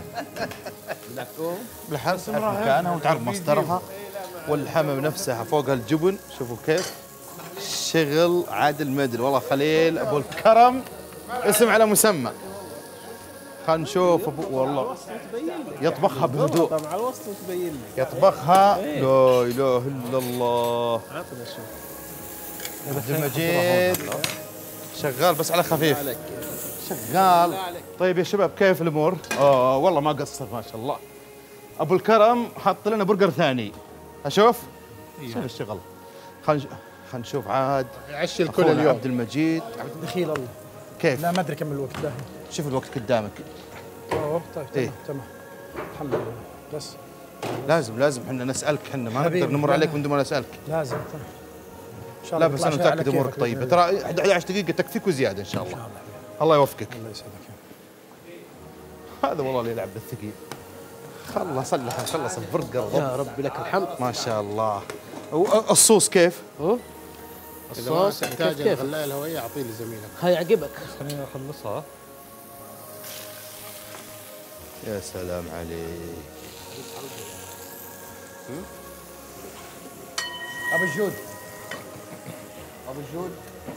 A: اللحم تعرف مكانها وتعرف مصدرها، واللحمه نفسها فوق الجبن. شوفوا كيف شغل عادل مدري. والله خليل ابو الكرم اسم على مسمى. خلينا نشوف والله يطبخها بهدوء.
J: طبعا الوسط تبين لي
A: يطبخها لا اله الا الله.
J: عطنا شوف
A: عبد المجيد شغال بس على خفيف شغال. طيب يا شباب كيف الامور؟ والله ما قصر ما شاء الله. ابو الكرم حط لنا برجر ثاني. اشوف شوف الشغل. خلينا نشوف عاد
C: يعشي الكل اليوم.
A: عبد المجيد
I: دخيل الله.
A: كيف؟
I: لا ما ادري كم الوقت ده.
A: شوف الوقت قدامك.
I: طيب
A: إيه؟
I: تمام الحمد لله. بس
A: لازم احنا نسالك، احنا ما نقدر نمر عليك من دون ما نسالك.
I: لازم ان شاء
A: لا
I: الله.
A: بس انا متاكد امورك طيبه، ترى 11 دقيقه تكفيك وزياده ان شاء الله. الله يوفقك.
I: الله يسعدك.
A: هذا والله اللي يلعب بالثقيل. خلص البرجر.
G: يا رب لك الحمد.
A: ما شاء الله. الصوص كيف؟
J: الصوص
C: تحتاج
J: كيف
C: الغلايه الهوائيه اعطيه لزميلك.
G: هاي عقبك.
H: خليني اخلصها.
A: يا سلام عليك.
K: ابو الجود، ابو الجود.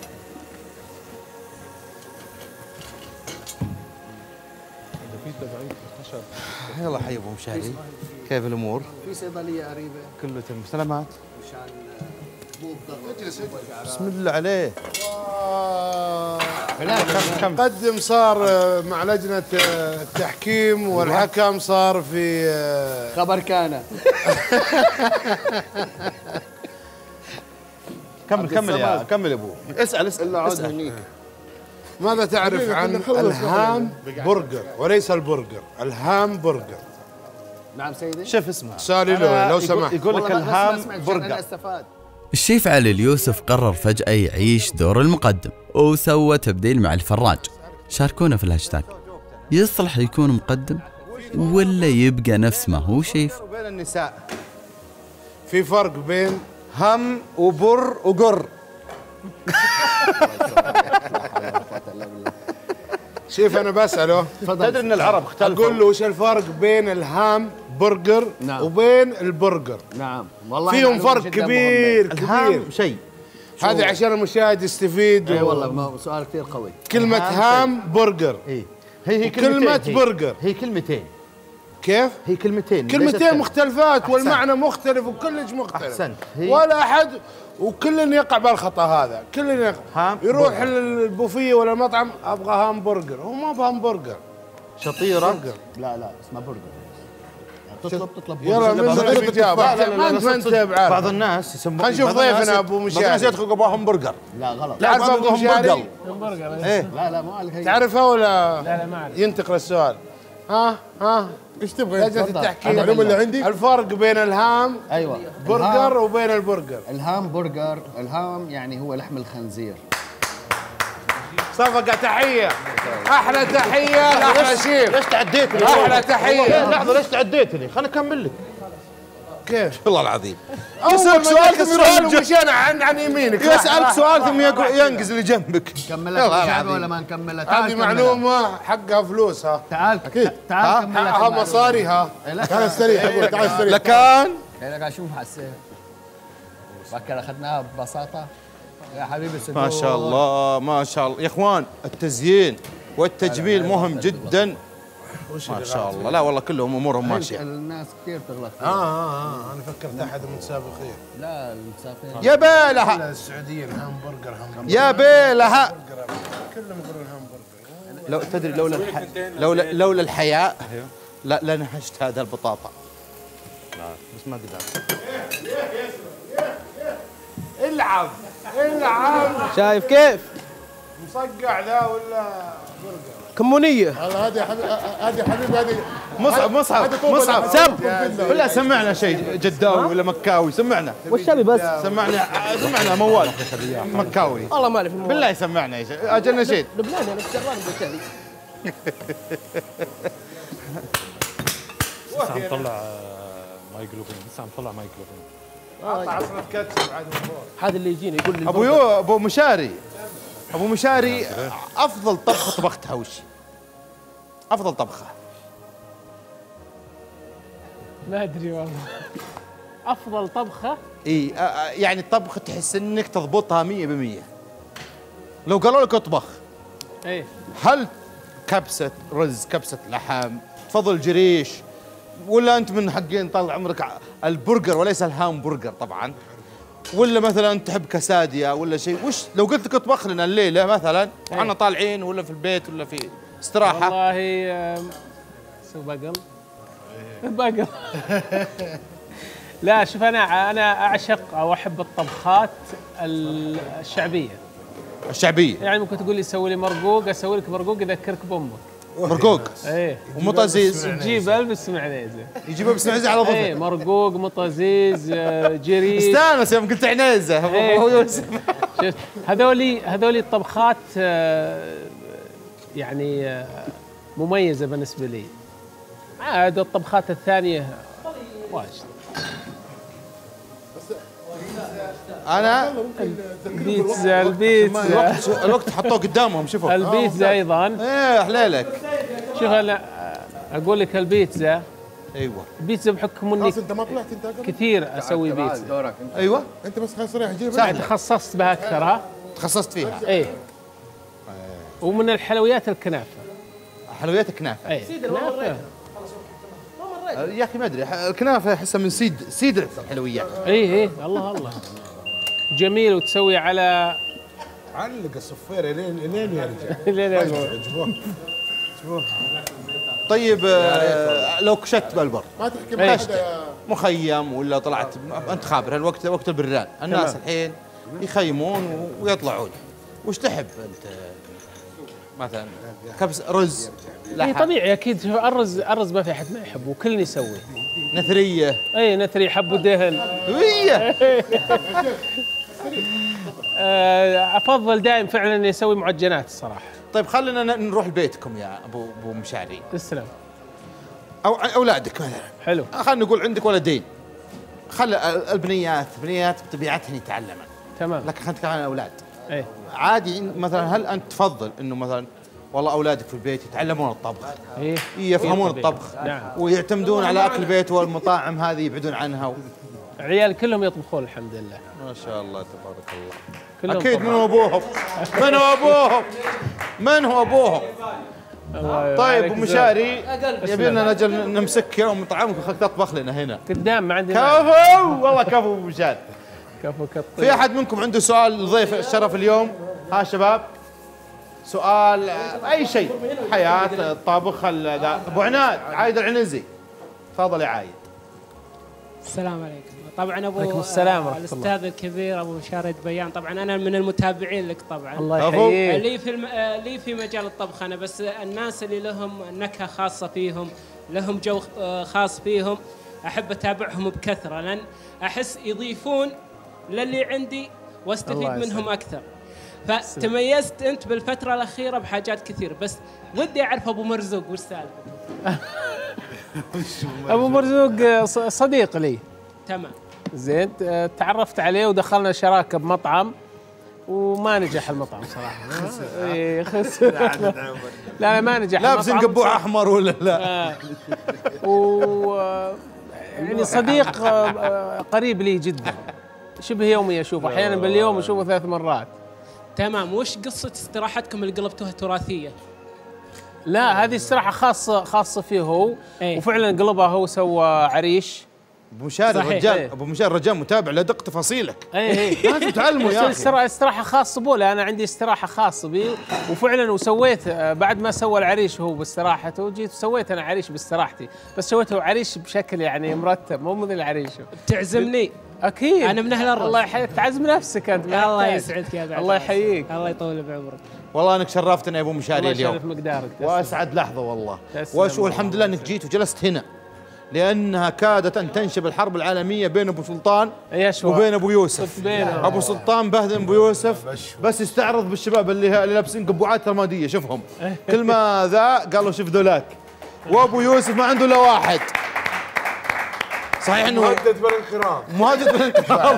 A: يلا حي ابو مشاري، كيف الامور؟
K: في صيدليه قريبه
A: كله تم. سلامات.
K: مشان مو بضغط.
A: بسم الله عليه.
C: كم قدم صار مع لجنه التحكيم، والحكم صار في
K: خبر كان.
A: كمل يا ابو. اسال
K: عود هنيك.
C: ماذا تعرف عن الهام برجر وليس البرجر؟ الهام برجر.
K: نعم سيدي.
A: شوف اسمها
C: سالي له لو سمحت.
A: يقول لك الهام برجر.
K: استفاد.
F: الشيف علي اليوسف قرر فجأة يعيش دور المقدم، وسوى تبديل مع الفراج. شاركونا في الهاشتاج، يصلح يكون مقدم ولا يبقى نفس ما هو شيف؟
A: وبين النساء
C: في فرق بين
A: هم وبر وقر.
C: شيف انا بساله
A: تدري ان العرب اختلفوا.
C: اقول له وش الفرق بين الهام برجر وبين البرجر؟
K: نعم والله
C: فيهم فرق كبير
A: الهام شيء.
C: هذا عشان المشاهد يستفيد.
K: اي والله سؤال كثير قوي.
C: كلمة هام برجر.
A: هي
C: كلمة برجر.
A: هي كلمتين.
C: كيف؟
A: هي كلمتين
C: مختلفات والمعنى مختلف وكلش مختلف.
A: احسنت.
C: ولا احد وكل يقع بالخطا هذا. كل يروح البوفيه ولا المطعم ابغى هام برجر، هو ما ابغى همبرجر.
A: شطيره.
K: لا اسمها برجر. تطلب
C: يلا من الاجابه. ما انت بعرف.
A: بعض الناس يسمون.
C: خلينا نشوف ضيفنا ابو مشاري.
A: بعض الناس يدخلوا ابغاهم برجر.
K: لا غلط.
C: تعرف ابو مشاري؟
A: ايه
K: لا مو عليك.
C: تعرفها ولا؟
J: لا ما اعرف.
C: ينتقل السؤال. ها
D: ايش تبغى؟
C: لجنة التحكيم.
D: المعلومه اللي عندي
C: الفرق بين الهام
K: ايوه
C: برجر وبين البرجر.
K: الهام برجر، الهام يعني هو لحم الخنزير.
C: صفقة تحية، أحلى تحية لأحلى شيف.
A: ليش تعديتني؟
C: أحلى تحية.
A: لحظة ليش تعديتني؟ خليني أكمل لك.
C: كيف؟
A: والله العظيم.
C: يسألك سؤال ثم يروح ومشينا عن يمينك.
A: يسألك سؤال ثم ينقز اللي جنبك.
K: نكملها الشعبي ولا ما نكملها؟
C: هذه معلومة حقها فلوس ها.
K: تعال تعال كملها.
C: حقها مصاري ها.
D: تعال استريح أقول تعال استريح.
A: لكان
K: لك اشوف حسيت فكر اخذناها ببساطة يا حبيبي.
A: ما شاء الله ما شاء الله يا اخوان، التزيين والتجميل مهم جدا. ما شاء الله. لا والله كلهم امورهم ماشيه.
K: الناس كثير تغلط.
C: انا فكرت احد المتسابقين.
K: لا المتسابقين
A: يا بيلها
C: السعوديين همبرجر
A: يا بيلها.
C: كلهم يقولون همبرجر.
A: لو تدري لولا الحياء لا نهشت هذا البطاطا. بس ما قدرت.
C: العب
G: شايف كيف؟
C: مصقع ذا ولا برجر؟
G: كمونية.
D: هذه حبيبي هذه
A: مصعب سم بالله سمعنا شيء جداوي ولا مكاوي. سمعنا
G: والشبي بس.
A: سمعنا موال مكاوي.
G: والله ما اعرف
A: بالله يسمعنا يا شيء. اجلنا شيء
G: لبناني انا الشراني بالتالي.
H: لسه عم طلع مايكروفون. لسه عم طلع مايكروفون.
C: عصرة كاتشب عاد
G: هذا اللي يجيني يقول لي
A: ابو مشاري افضل طبخه طبختها وش؟ افضل طبخه
J: ما ادري والله. افضل طبخه
A: اي يعني طبخه تحس انك تضبطها 100%. لو قالوا لك اطبخ
J: ايه
A: هل كبسه رز، كبسه لحم، تفضل جريش، ولا انت من حقين طال عمرك البرجر وليس الهامبرجر طبعا، ولا مثلا تحب كسادية ولا شيء؟ وش لو قلت لك اطبخ لنا الليله مثلا وحنا طالعين ولا في البيت ولا في استراحه؟
J: والله سو بقل لا شوف انا اعشق او احب الطبخات الشعبيه. يعني ممكن تقول لي سوي لي مرقوق، اسوي لك مرقوق يذكرك بامك.
A: مرقوق
J: ايه
A: ومطازيز.
J: تجيب البس عنيزه.
A: يجيب البس عنيزه على ضفه.
J: ايه مرقوق مطازيز جريش.
A: استانس يوم قلت عنيزه.
J: شفت هذولي الطبخات يعني مميزه بالنسبه لي. عاد الطبخات الثانيه واجد.
A: انا
J: البيتزا
A: الوقت حطوه قدامهم. شوفوا
J: البيتزا ايضا.
A: ايه حليلك.
J: شوف انا اقول لك البيتزا.
A: ايوه
J: البيتزا بحكم اني
D: انت ما طلعت انت
J: كثير اسوي بيتزا.
K: دورك
A: ايوه
D: انت بس خلاص رايح جيب.
J: تخصصت بها اكثر. ها
A: تخصصت فيها.
J: ايه ومن الحلويات الكنافه.
A: حلويات الكنافه.
J: ايه كنافه
A: يا اخي ما ادري الكنافه احسها من سيد الحلويات.
J: ايه الله جميل. وتسوي على
C: علق الصفير لين يرجع.
J: لين يرجع.
A: طيب لو كشت بالبر
D: ما تحكي
A: مخيم ولا طلعت انت خابر الوقت وقت البران الناس الحين يخيمون ويطلعون، وش تحب انت مثلا؟ كبس رز
J: اي طبيعي اكيد. الرز ما في احد ما يحبه، كلنا يسوي.
A: نثريه.
J: اي نثري حب ودهن. افضل دائم فعلا اني اسوي معجنات الصراحه.
A: طيب خلينا نروح لبيتكم يا ابو مشاري.
J: تسلم.
A: او اولادك مثلا.
J: حلو.
A: خلينا نقول عندك ولدين. خلي البنيات بطبيعتهن يتعلمن.
J: تمام.
A: لكن خلينا نتكلم عن الاولاد.
J: ايه
A: عادي مثلا هل انت تفضل انه مثلا والله اولادك في البيت يتعلمون الطبخ؟
J: ايه
A: يفهمون الطبخ.
J: نعم.
A: ويعتمدون على اكل البيت والمطاعم هذه يبعدون عنها.
J: عيال كلهم يطبخون الحمد لله.
A: ما شاء الله تبارك الله.
J: اكيد.
A: من هو ابوهم؟ طيب مشاري يبينا نجل نمسك يوم مطعمك وخلك تطبخ لنا هنا
J: قدام. ما عندي
A: كفو والله كفو ابو مشاري.
J: كفو كالطيب.
A: في احد منكم عنده سؤال لضيف الشرف اليوم؟ ها شباب سؤال اي شيء حياه الطبخ. ابو عناد عايد العنزي تفضل يا عايد.
M: السلام عليكم. طبعا
J: عليكم السلام ورحمة
M: الاستاذ الكبير ابو مشاري بيان. طبعا انا من المتابعين لك طبعا.
J: الله يحييك.
M: لي في مجال الطبخ انا، بس الناس اللي لهم نكهه خاصه فيهم، لهم جو خاص فيهم، احب اتابعهم بكثره لان احس يضيفون للي عندي واستفيد منهم اكثر. فتميزت انت بالفتره الاخيره بحاجات كثير، بس ودي اعرف ابو مرزوق وش سالفته.
J: ابو مرزوق صديق لي.
M: تمام.
J: زين، تعرفت عليه ودخلنا شراكه بمطعم وما نجح المطعم صراحه. خسر. لا ما نجح.
A: لابسين قبوع احمر ولا لا؟
J: يعني صديق قريب لي جدا، شبه يومي اشوفه، احيانا باليوم اشوفه 3 مرات.
M: تمام. وش قصه استراحتكم اللي قلبتوها تراثيه؟
J: لا هذه استراحه خاصه فيه هو. وفعلا قلبها هو، سوى عريش.
A: ابو مشاري الرجال، ابو مشاري الرجال متابع لدق تفاصيلك. لازم تعلموا يا اخي.
J: استراحه خاصه بو، انا عندي استراحه خاصه بي، وفعلا وسويت بعد ما سوى العريش هو باستراحته، جيت وسويت انا عريش باستراحتي، بس سويته عريش بشكل يعني مرتب، مو مثل العريش.
M: تعزمني؟
J: اكيد
M: انا من اهل الرز.
J: الله يحييك، تعزم نفسك انت.
M: الله يسعدك يا بعد.
J: الله يحييك.
M: الله يطول بعمرك.
A: والله انك شرفتنا يا ابو مشاري اليوم.
J: الله يشرف مقدارك.
A: واسعد لحظه والله. والحمد لله انك جيت وجلست هنا، لانها كادت ان تنشب الحرب العالميه بين ابو سلطان وبين ابو يوسف. ابو سلطان بهدل ابو يوسف، بس يستعرض بالشباب اللي لابسين قبعات رماديه، شوفهم كل ما ذا قالوا شوف ذولاك. وابو يوسف ما عنده الا واحد. صحيح انه
C: مهدد بالانقراض.
A: مهدد بالانقراض.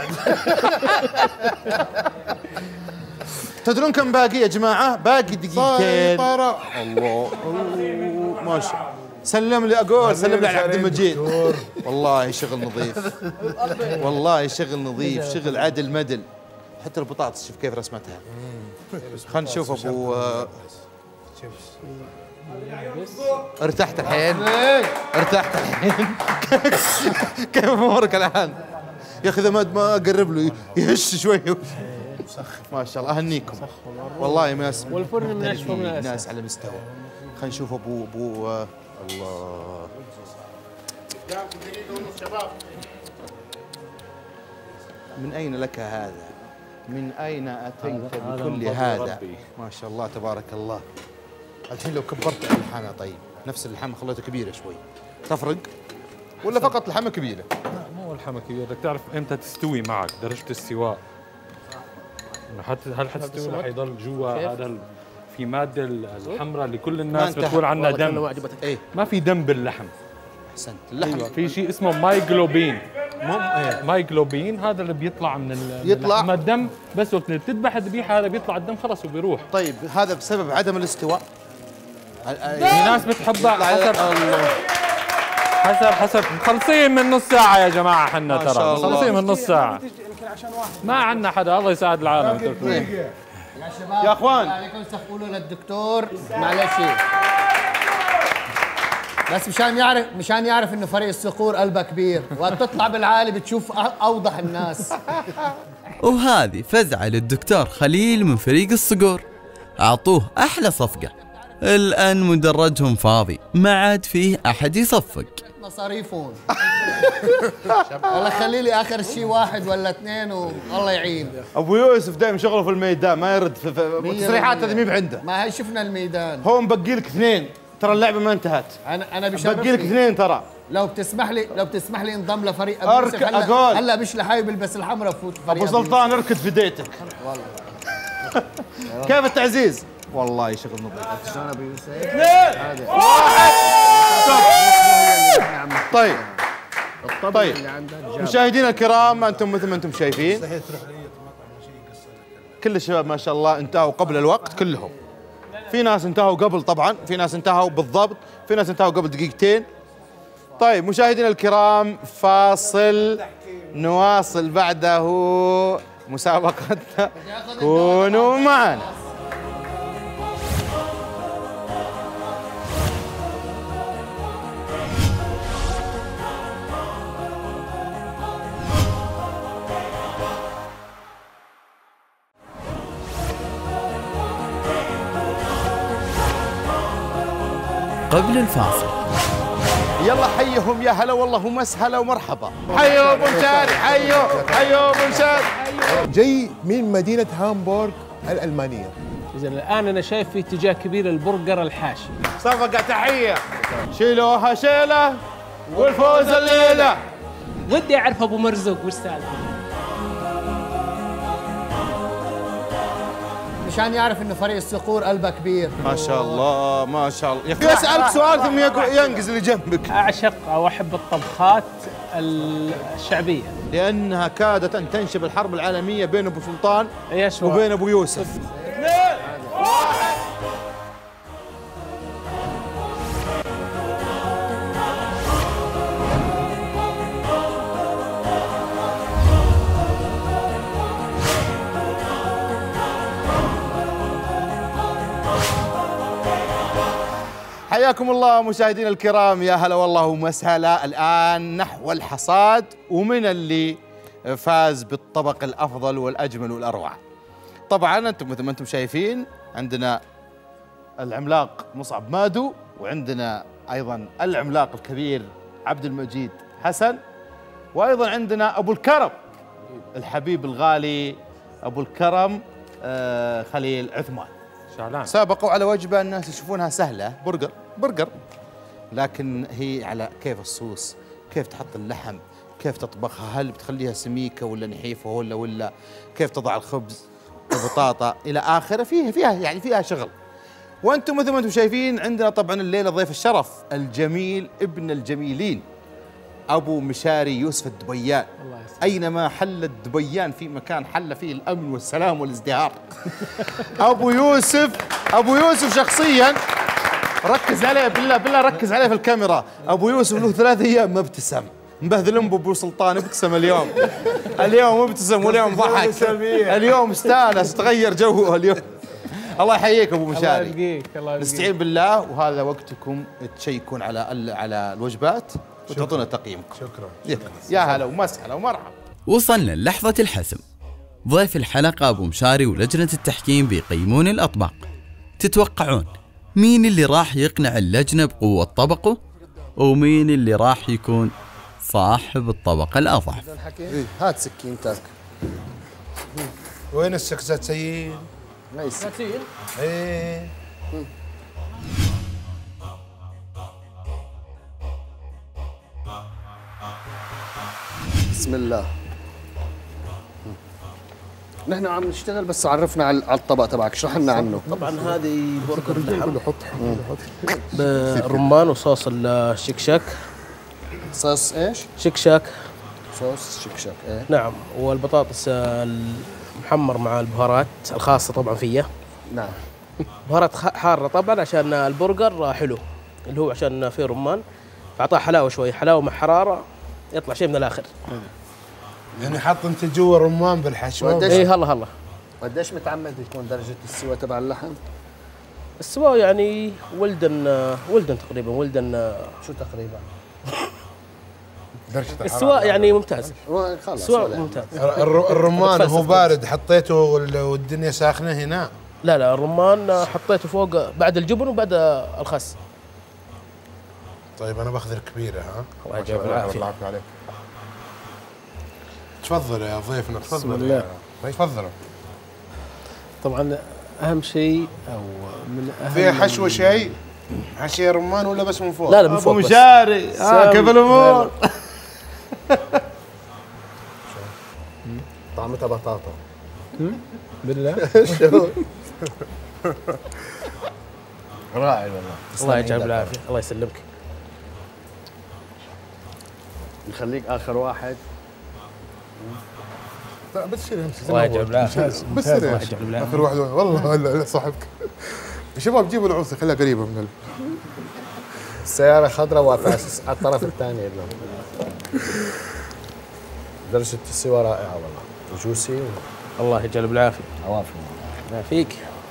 A: تدرون كم باقي يا جماعه؟ باقي دقيقتين. الله ما شاء الله. سلم لي اقول سلم لي على عبد المجيد. والله شغل نظيف، والله شغل نظيف، شغل عدل مدل. حتى البطاطس شوف كيف رسمتها. خلينا نشوف ابو ارتحت الحين؟ ارتحت الحين؟ كيف امورك الان؟ يا اخي اذا ما اقرب له يهش شوي. ما شاء الله اهنيكم والله ناس،
J: والفرن من اشهر
A: ناس على مستوى. خلينا نشوف ابو الله. من اين لك هذا؟ من اين اتيت بكل هذا؟ ما شاء الله تبارك الله. الحين لو كبرت اللحمه، طيب نفس اللحمه خليتها كبيره شوي، تفرق ولا فقط لحمه كبيره؟
H: لا مو لحمه كبيره، بدك تعرف امتى تستوي معك، درجه الاستواء. هل حتستوي رح يضل جوا هذا في ماده الحمراء اللي كل الناس بتقول عنها دم.
A: ايه؟
H: ما في دم باللحم.
A: احسنت. اللحم
H: في شيء اسمه مايجلوبين. مايجلوبين هذا اللي بيطلع من
A: يطلع
H: الدم، بس وقت اللي بتذبح الذبيحه هذا بيطلع الدم خلص وبيروح.
A: طيب هذا بسبب عدم الاستواء؟
H: في ناس بتحبها حسب مخلصين من نص ساعة يا جماعة، حنا ترى مخلصين من نص ساعة. ما عندنا حدا، الله يساعد العالم.
L: يا شباب
A: يا اخوان
L: عليكم تقولوا للدكتور معلش، بس مشان يعرف انه فريق الصقور قلبه كبير، وقت تطلع بالعالي بتشوف اوضح الناس.
F: وهذه فزعة للدكتور خليل من فريق الصقور، اعطوه احلى صفقة. الان مدرجهم فاضي، ما عاد فيه احد يصفق.
L: مصاريفهم. والله خلي لي اخر شيء 1 ولا 2 والله يعين.
A: ابو يوسف دائما شغله في الميدان، ما يرد في التصريحات هذه مي بعنده.
L: ما هي شفنا الميدان.
A: هو مبقي لك 2، ترى اللعبه ما انتهت.
L: انا بشرفني
A: بقي لك 2 ترى.
L: لو بتسمح لي انضم لفريق
A: ابو يوسف.
L: هلا مش لحايب البس الحمراء فوت فريق
A: ابو سلطان اركض في ديتك. والله كيف التعزيز؟ والله شغل نظيف.
L: شلون ابو يوسف؟
A: 2 1. طيب مشاهدينا الكرام، انتم مثل ما انتم شايفين كل الشباب ما شاء الله انتهوا قبل الوقت كلهم. في ناس انتهوا قبل طبعا، في ناس انتهوا بالضبط، في ناس انتهوا قبل دقيقتين. طيب مشاهدينا الكرام، فاصل نواصل بعده مسابقتنا، كونوا معنا.
F: قبل الفاصل
A: يلا حيهم يا هلا والله ومسهلا ومرحبا. حيوا ابو مشاري، حيوا ابو مشاري.
N: جاي من مدينة هامبورغ الألمانية.
J: إذا الآن أنا شايف في اتجاه كبير للبرجر الحاشي.
A: صفقة تحية. شيلوها شيلة والفوز الليلة.
M: ودي أعرف أبو مرزوق وش سالفته.
L: مشان يعرف انه فريق الصقور قلبه كبير.
A: ما شاء الله ما شاء الله. يا اخي اسالك سؤال ثم ينقز اللي جنبك.
J: اعشق او احب الطبخات الشعبيه
A: لانها كادت ان تنشب الحرب العالميه بين ابو سلطان وبين ابو يوسف. حياكم الله مشاهدينا الكرام، يا هلا والله ومسهلا. الآن نحو الحصاد، ومن اللي فاز بالطبق الأفضل والأجمل والأروع. طبعا أنتم مثل ما أنتم شايفين عندنا العملاق مصعب مادو، وعندنا أيضا العملاق الكبير عبد المجيد حسن، وأيضا عندنا أبو الكرم الحبيب الغالي أبو الكرم خليل عثمان. سابقوا على وجبة الناس يشوفونها سهلة، برجر، لكن هي على كيف الصوص، كيف تحط اللحم، كيف تطبخها، هل بتخليها سميكة ولا نحيفة ولا كيف تضع الخبز البطاطا إلى آخره. فيها شغل. وأنتم مثل ما أنتم شايفين عندنا طبعا الليلة ضيف الشرف الجميل ابن الجميلين أبو مشاري يوسف الدبيان. أينما حل الدبيان في مكان حل فيه الأمن والسلام والازدهار. أبو يوسف شخصيا ركز عليه، بالله ركز عليه في الكاميرا. أبو يوسف له 3 أيام ما ابتسم، مبهذل أبو سلطان ابتسم اليوم ابتسم، واليوم ضحك، اليوم استانس، تغير جوه اليوم. الله يحييك ابو مشاري. الله نستعين بالله، وهذا وقتكم تشيكون على الوجبات وتعطونا تقييمكم. شكرا. يا هلا ومسهلا ومرحبا.
F: وصلنا للحظة الحسم. ضيف الحلقة أبو مشاري ولجنة التحكيم بيقيمون الأطباق. تتوقعون مين اللي راح يقنع اللجنة بقوة طبقه، ومين اللي راح يكون صاحب الطبق الأضعف؟
L: هات سكينتك.
C: وين السكسات سيد؟
L: سكين؟
C: ايه.
L: بسم الله. نحن عم نشتغل، بس عرفنا على الطبق تبعك، اشرح لنا عنه.
G: طبعا هذه برجر لحم بالرمان وصوص الشكشاك.
L: صوص ايش؟
G: شكشاك.
L: صوص شكشاك، ايه.
G: نعم، والبطاطس المحمر مع البهارات الخاصة طبعا فيها.
L: نعم.
G: بهارات حارة طبعا عشان البرجر حلو، اللي هو عشان فيه رمان، فأعطاه حلاوة شوي، حلاوة مع حرارة يطلع شيء من الآخر.
C: يعني حط انت جوا الرمان بالحشوة.
G: ايه هلا.
L: قديش متعمد يكون درجة السوى تبع اللحم؟
G: السوا يعني ولدن تقريبا. شو تقريبا؟
C: درجة
G: السواء يعني ممتاز.
L: السواء
G: ممتاز.
C: الرمان هو بارد حطيته والدنيا ساخنة هنا؟
G: لا الرمان حطيته فوق بعد الجبن وبعد الخس.
C: طيب انا باخذ الكبيرة. ها
G: الله يجزاك العافية.
N: عليك.
C: تفضل يا ضيفنا، تفضل. تفضل.
J: طبعا اهم شيء او من اهم
C: فيها حشوة شيء؟ حشية رمان ولا بس من فوق؟
G: لا من فوق.
A: ابو مشاري كيف الامور؟
L: طعمتها بطاطا.
J: بالله.
L: رائع والله.
G: الله يجزاك العافية. الله يسلمك.
L: نخليك اخر واحد.
C: بس
G: الله يجزاك العافية.
C: بس اخر واحد والله. لا صاحبك يا شباب جيبوا العروسة خليها قريبة من
L: السيارة خضراء واقفة على الطرف الثاني. درجة السوى رائعة والله، وجوسي
G: الله يجزاك العافية.
L: عوافي.
G: فيك.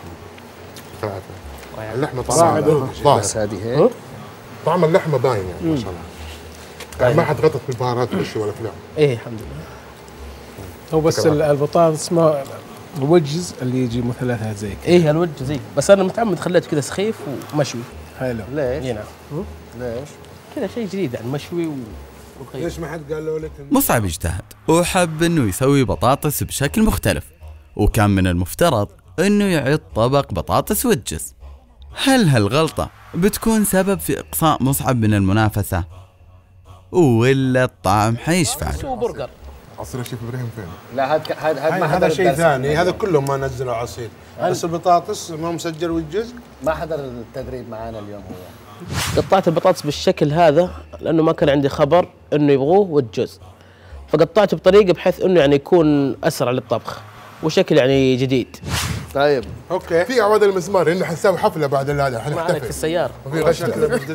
C: اللحمة طعمها
L: بس هذه هيك
C: طعم اللحمة باين يعني ما شاء الله. يعني ما حد غطت بالبهارات ولا شيء ولا فلان.
G: ايه الحمد لله.
J: هو بس البطاطس ما الوجز اللي يجي مثلثها زي كذا.
G: ايه الوجه زي، بس انا متعمد خليته كذا سخيف ومشوي.
J: حلو.
L: ليش؟
G: نعم.
L: ليش؟
G: كذا شيء جديد يعني مشوي
C: ليش ما حد قال له لك؟
F: مصعب اجتهد وحب انه يسوي بطاطس بشكل مختلف، وكان من المفترض انه يعد طبق بطاطس وجز. هل هالغلطة بتكون سبب في اقصاء مصعب من المنافسة، ولا الطعم حيشفع؟
G: هو برجر
N: عصير الشيف ابراهيم فين؟
L: لا هذا
C: هذا شيء ثاني، هذا كلهم ما نزلوا عصير. بس البطاطس ما مسجل والجزء
L: ما حضر التدريب معانا اليوم هو.
G: قطعت البطاطس بالشكل هذا لانه ما كان عندي خبر انه يبغوه والجزء، فقطعته بطريقه بحيث انه يعني يكون اسرع للطبخ وشكل يعني جديد.
L: طيب
N: اوكي، في عواد المسمار انه حنسوي حفله بعد هذا، حنحتفل
G: في السياره
N: وفي غش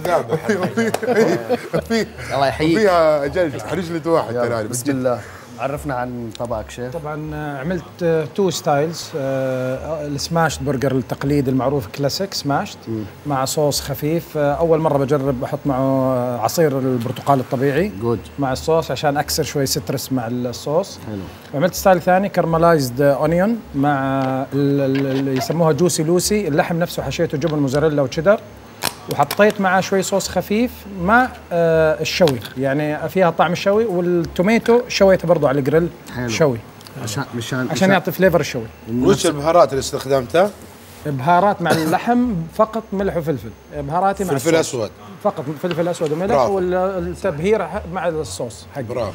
N: في
L: الله يحييك.
N: وفيها جلد حرجلة واحد ترى.
L: بسم الله، عرفنا عن طبقك شيف.
I: طبعا عملت 2 ستايلز. السماشت برجر التقليدي المعروف كلاسيك سماشت مع صوص خفيف. اول مره بجرب احط معه عصير البرتقال الطبيعي مع الصوص عشان اكسر شوي سترس مع الصوص. حلو. وعملت ستايل ثاني كرملايزد اونيون مع اللي يسموها جوسي لوسي، اللحم نفسه حشيته جبن موزاريلا وتشيدر، وحطيت معاه شوي صوص خفيف مع الشوي، يعني فيها طعم الشوي، والتوميتو شويته برضو على الجريل شوي عشان يعطي فليفر الشوي.
C: وش البهارات اللي استخدمتها؟
I: بهارات مع اللحم فقط ملح وفلفل. بهاراتي مع
C: فلفل اسود
I: فقط، فلفل اسود وملح، والتبهير مع الصوص حقي.
C: برافو.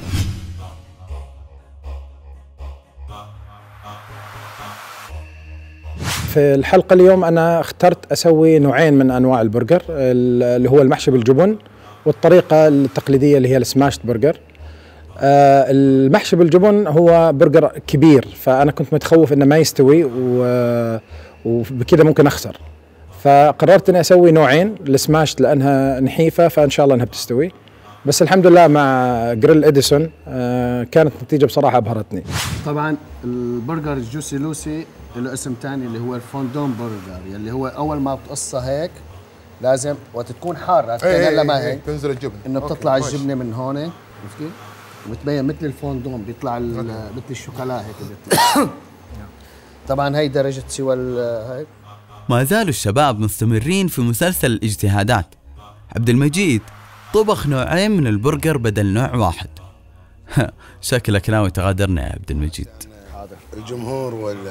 I: في الحلقة اليوم أنا اخترت أسوي نوعين من أنواع البرجر، اللي هو المحشي بالجبن والطريقة التقليدية اللي هي السماشت برجر. المحشي بالجبن هو برجر كبير، فأنا كنت متخوف إنه ما يستوي وبكذا ممكن أخسر، فقررت إني أسوي نوعين. السماشت لأنها نحيفة فإن شاء الله إنها بتستوي، بس الحمد لله مع جريل إديسون كانت النتيجة بصراحة أبهرتني.
L: طبعا البرجر الجوسي لوسي له اسم ثاني اللي هو الفوندوم برجر، اللي هو اول ما بتقصها هيك لازم وقت تكون حاره هلا ما هيك
N: تنزل الجبنه،
L: انه بتطلع الجبنه من هون، عرفت كيف؟ وبتبين مثل الفوندوم، بيطلع مثل الشوكولا هيك بيطلع. طبعا هي درجه سوى هيك.
F: ما زالوا الشباب مستمرين في مسلسل الاجتهادات. عبد المجيد طبخ نوعين من البرجر بدل نوع واحد. شكلك ناوي تغادرنا يا عبد المجيد.
C: الجمهور ولا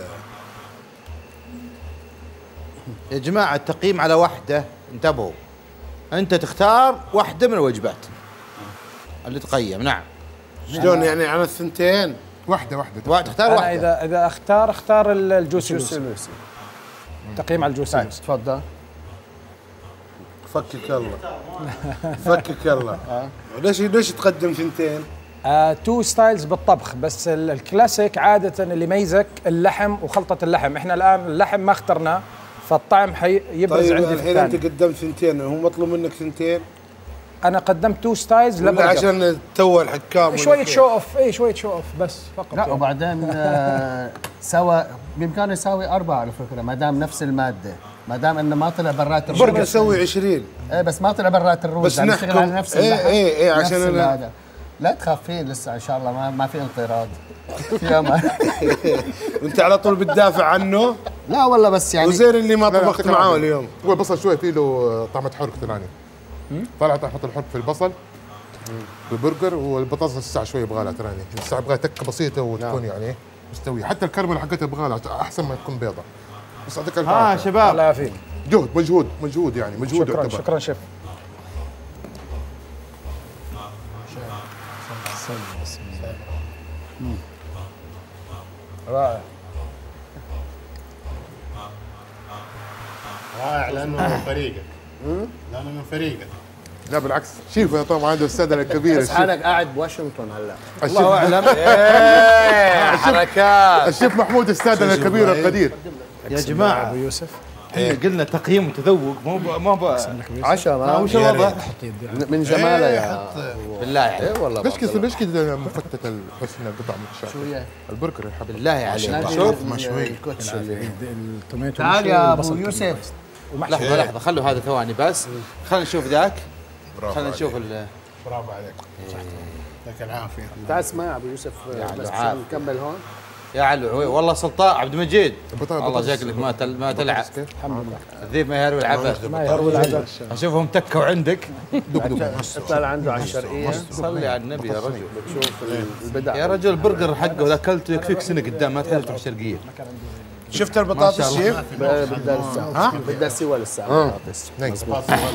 A: يا جماعة التقييم على واحدة، انتبهوا، أنت تختار واحدة من الوجبات اللي تقيم. نعم.
C: شلون يعني على الثنتين؟
N: واحدة
A: تختار واحدة.
I: إذا اختار الجوسي لوسي. تقييم على الجوسي لوسي.
L: تفضل.
C: فكك الله فكك الله. ليش تقدم ثنتين؟
I: 2 ستايلز بالطبخ، بس الكلاسيك عادة اللي يميزك اللحم وخلطة اللحم. احنا الآن اللحم ما اخترناه، فالطعم حيبرز
C: طيب
I: عندي.
C: الحين انت قدمت ثنتين، هو مطلوب منك ثنتين؟
I: انا قدمت 2 ستايلز
C: ولا عشان تو الحكام
I: شوية شو اوف. شوية شو اوف بس فقط.
L: لا وبعدين سوا بامكانه يساوي 4 على فكرة، ما دام نفس المادة، ما دام انه ما طلع برات الروز.
C: برجر يسوي 20.
L: ايه بس ما طلع برات الروز،
C: بس نحكم
L: على نفس اللحم.
C: ايه عشان انا
L: لا تخاف فيه لسه ان شاء الله، ما في انقراض.
C: انت على طول بتدافع عنه؟
L: لا والله بس يعني
C: وزين اللي ما طبخت معاه اليوم.
N: هو البصل شوي فيه له طعمة حرق ثاني، طلع احط الحرق في البصل بالبرجر، والبطاطس الساعة شوي يبغى لها تراني، الساعة يبغى تكة بسيطة وتكون يعني مستوية، حتى الكرمل حقتها يبغى لها احسن ما تكون بيضة. بس اعطيك العافية.
A: شباب
I: الله يعافيك.
N: جهد مجهود يعني مجهود.
I: شكرا شيف.
L: رائع
E: لانه من فريقك. لانه من فريقك.
N: لا بالعكس، شيف طبعا عنده السادة الكبيرة.
L: بس حالك قاعد بواشنطن هلا.
A: الله اعلم.
L: حركات.
N: الشيف محمود السادة الكبير القدير.
A: يا جماعة
I: ابو يوسف
A: احنا قلنا تقييم وتذوق، مو
L: 10.
A: وش الوضع؟
L: من جماله يا
A: بالله يعني.
L: ايه والله
N: ليش كذا مفتت الحسن قطع من الشاشه؟
L: شو هي؟
N: البرجر الحب
A: بالله عليك.
L: شوف
C: مشوي.
I: التوميتو.
L: تعال يا ابو يوسف.
A: لحظة خلوا هذا ثواني بس، خلينا نشوف ذاك، خلينا نشوف
E: برافو عليك. يعطيك العافيه.
L: تعال اسمع يا ابو يوسف بس نكمل هون.
A: يا علو والله سلطان عبد المجيد، الله شكلك ما تلعب.
I: الحمد لله.
A: الذيب ما يهروي العبث.
I: ما يهروي العبث.
A: اشوفهم تكوا عندك.
L: اطلع عنده على الشرقيه.
A: صلي على النبي يا رجل.
L: بتشوف البدع
A: يا رجل البرجر حقه اذا اكلته يكفيك سنه قدام، ما تحتاج تروح الشرقيه.
C: شفت البطاطس شيف؟
L: بدها سوى لسه البطاطس.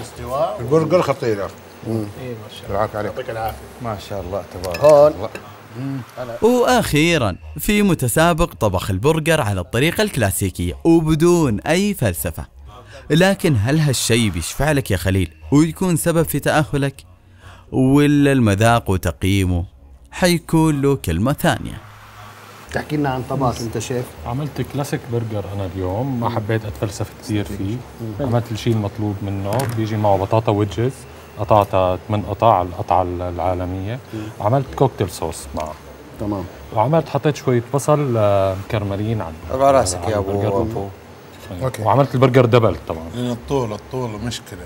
C: البرجر خطيرة.
N: بالعافية عليك.
E: يعطيك العافيه.
A: ما شاء الله تبارك
L: هون
F: وأخيرا في متسابق طبخ البرجر على الطريقة الكلاسيكية وبدون أي فلسفة. لكن هل هالشي بيشفع لك يا خليل ويكون سبب في تأهلك، ولا المذاق وتقييمه حيكون له كلمة ثانية؟
L: تحكي لنا عن طبق انت شيف.
H: عملت كلاسيك برجر انا اليوم، ما حبيت اتفلسف كثير فيه. عملت الشيء المطلوب منه، بيجي معه بطاطا ويدجز، قطعتها 8 قطع على القطعه العالميه. عملت كوكتيل صوص معه.
L: تمام.
H: وعملت حطيت شويه بصل مكرملين على
B: راسك يا ابو.
H: اوكي. وعملت البرجر دبل طبعا.
C: الطول مشكله.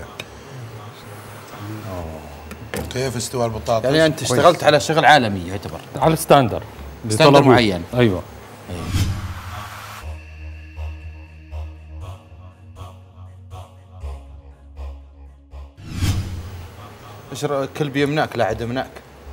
C: كيف استوى البطاطس؟
B: يعني انت اشتغلت على شغل عالمي يعتبر،
H: على ستاندر
B: معين.
H: ايوه.
B: ايش كل بيمنعك لا عد يمنعك.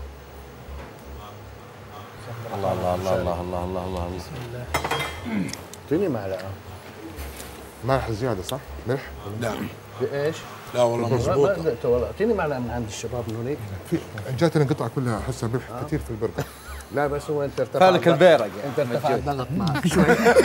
B: الله الله الله الله الله الله الله الله.
L: اعطيني معلقه
N: ملح زياده صح؟ ملح؟
C: لا
L: بايش؟
C: لا والله مضبوط.
L: والله اعطيني معلقه من عند الشباب من هونيك.
N: جاتني القطعه كلها احسها ملح كثير في البرجر.
L: لا بس هو انت ارتفع
B: فالك البيرق
L: يعني. انت ارتفع الضغط معك شوي.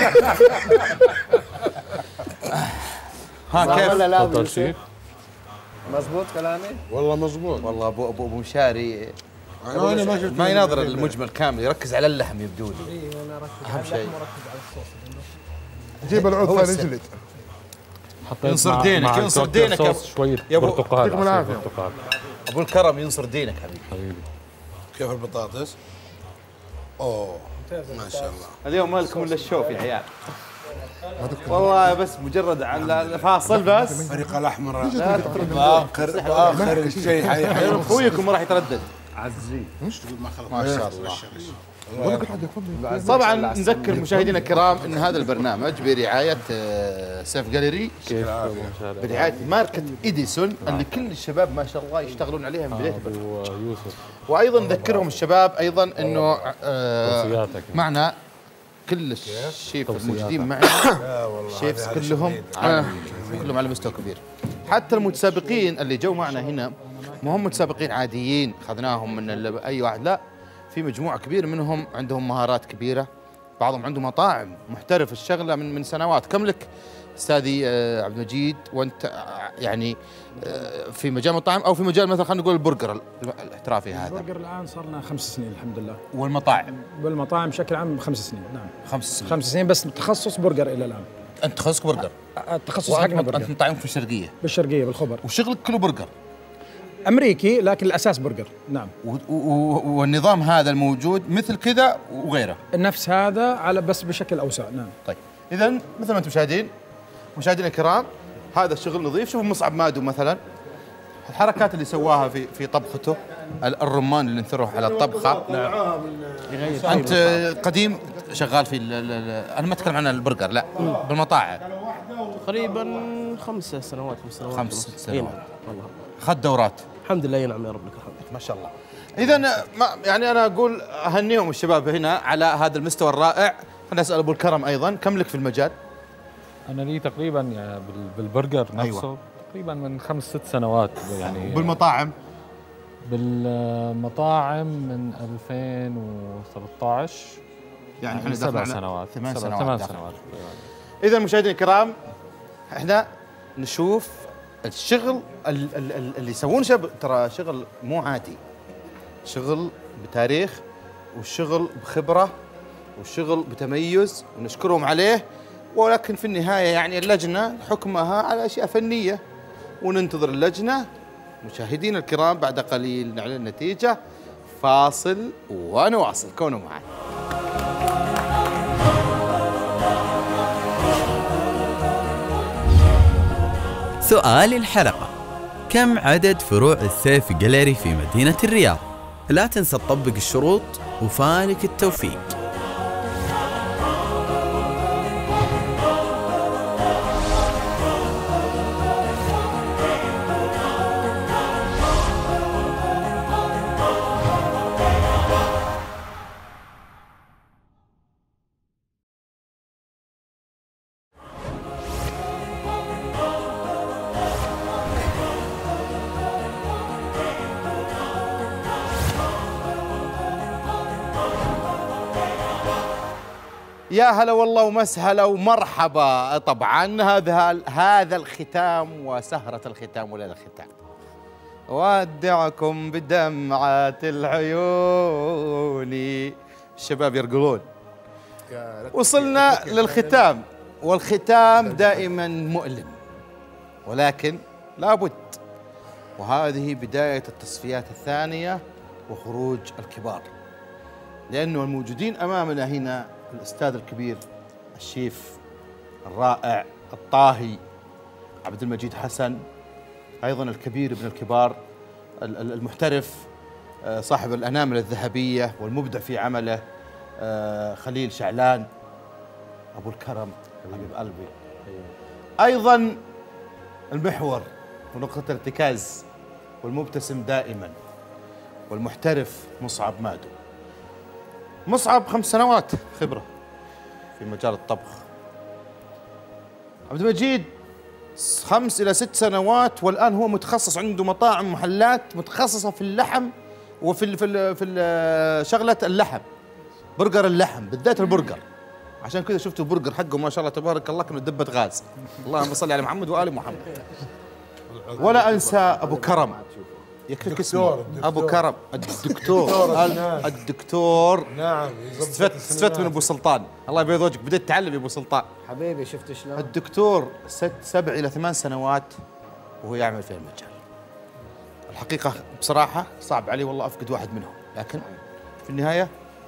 B: ها كيف؟
L: ولا لا مزبوط كلامي؟
C: والله مزبوط.
B: والله ابو مشاري
C: انا ما شفت
B: ما يناظر المجمل كامل، يركز على اللحم يبدو لي.
L: اي انا اركز
B: اهم شيء.
N: جيب العود ثاني اجلد.
B: ينصر دينك ينصر دينك
H: شويه برتقال. برتقال.
B: ابو الكرم ينصر دينك حبيبي.
C: كيف البطاطس؟ اوه ما شاء الله.
B: اليوم ما لكم الا الشوف يا عيال. والله بس مجرد على الفاصل بس.
C: الفريق الاحمر
B: اخر شيء اخويكم ما راح يتردد.
L: عزي
B: ما شاء الله. طبعا نذكر مشاهدينا الكرام ان هذا البرنامج برعايه سيف جاليري، برعايه ماركه إديسون اللي كل الشباب ما شاء الله يشتغلون عليها من بدايه
H: يوسف.
B: وايضا نذكرهم الشباب ايضا انه معنا كل الشيف الموجودين معنا الشيفs كلهم على مستوى كبير. حتى المتسابقين اللي جو معنا هنا ما هم متسابقين عاديين اخذناهم من اي واحد، لا، في مجموعه كبيره منهم عندهم مهارات كبيره، بعضهم عنده مطاعم محترف الشغله من سنوات. كم لك استاذي عبد المجيد وانت يعني في مجال المطاعم او في مجال مثلا خلينا نقول البرجر الاحترافي هذا؟
I: البرجر الان صار لنا 5 سنين الحمد لله.
B: والمطاعم؟
I: والمطاعم بشكل عام 5 سنين. نعم
B: 5 سنين.
I: 5 سنين بس تخصص برجر الى الان.
B: انت تخصصك برجر؟
I: التخصص حقنا برجر.
B: انت مطاعم في الشرقيه؟
I: بالشرقيه بالخبر.
B: وشغلك كله برجر؟
I: امريكي لكن الاساس برجر. نعم.
B: والنظام هذا الموجود مثل كذا وغيره؟
I: نفس هذا على بس بشكل اوسع. نعم.
B: طيب اذا مثل ما انتم مشاهدينا الكرام، هذا الشغل نظيف. شوفوا مصعب مادو مثلا الحركات اللي سواها في طبخته، الرمان اللي نثره على الطبخه. نعم. انت قديم شغال في انا ما اتكلم عن البرجر، لا بالمطاعم.
G: تقريبا 5 سنوات.
B: 5 سنوات.
G: والله
B: اخذت دورات
G: الحمد لله. نعم يا رب لك الحمد.
B: ما شاء الله. اذا يعني انا اقول اهنيهم الشباب هنا على هذا المستوى الرائع. خلينا نسال ابو الكرم ايضا، كم لك في المجال؟
H: انا لي تقريبا يعني بالبرجر نفسه.
B: أيوة.
H: تقريبا من 5-6 سنوات يعني.
B: بالمطاعم؟
H: بالمطاعم من 2013
B: يعني احنا
H: 7 سنوات.
B: 8
H: سنوات.
B: اذا مشاهدينا الكرام احنا نشوف الشغل اللي يسوون ترى شغل مو عادي، شغل بتاريخ والشغل بخبره والشغل بتميز ونشكرهم عليه. ولكن في النهايه يعني اللجنه حكمها على اشياء فنيه وننتظر اللجنه. مشاهدينا الكرام بعد قليل نعلن النتيجه. فاصل ونواصل، كونوا معنا.
F: سؤال الحلقة: كم عدد فروع السيف جاليري في مدينة الرياض؟ لا تنسى تطبق الشروط وفالك التوفيق.
A: يا هلا والله ومسهلا ومرحبا. طبعا هذا الختام وسهرة الختام وليلة الختام. ودعكم بدمعة العيون. الشباب يرقلون. وصلنا للختام، والختام دائما مؤلم ولكن لابد. وهذه بداية التصفيات الثانية وخروج الكبار، لأنه الموجودين أمامنا هنا الأستاذ الكبير الشيف الرائع الطاهي عبد المجيد حسن، أيضا الكبير ابن الكبار المحترف صاحب الأنامل الذهبية والمبدع في عمله خليل شعلان أبو الكرم حبيب قلبي، أيضا المحور ونقطة الارتكاز والمبتسم دائما والمحترف مصعب مادو. مصعب 5 سنوات خبرة في مجال الطبخ. عبد المجيد 5 إلى 6 سنوات، والآن هو متخصص، عنده مطاعم محلات متخصصة في اللحم وفي شغلة اللحم، برجر اللحم بالذات البرجر. عشان كذا شفتوا البرجر حقه ما شاء الله تبارك الله كأنه دبة غاز. اللهم صل على محمد وآل محمد. ولا أنسى أبو كرم، يكفيك اسمه أبو كرم الدكتور.
K: نعم
A: استفدت من أبو سلطان، الله يبيض وجهك، بديت تعلم يا أبو سلطان
K: حبيبي. شفت شلون؟
A: الدكتور 7 إلى 8 سنوات وهو يعمل في المجال. الحقيقة بصراحة صعب علي والله أفقد واحد منهم، لكن في النهاية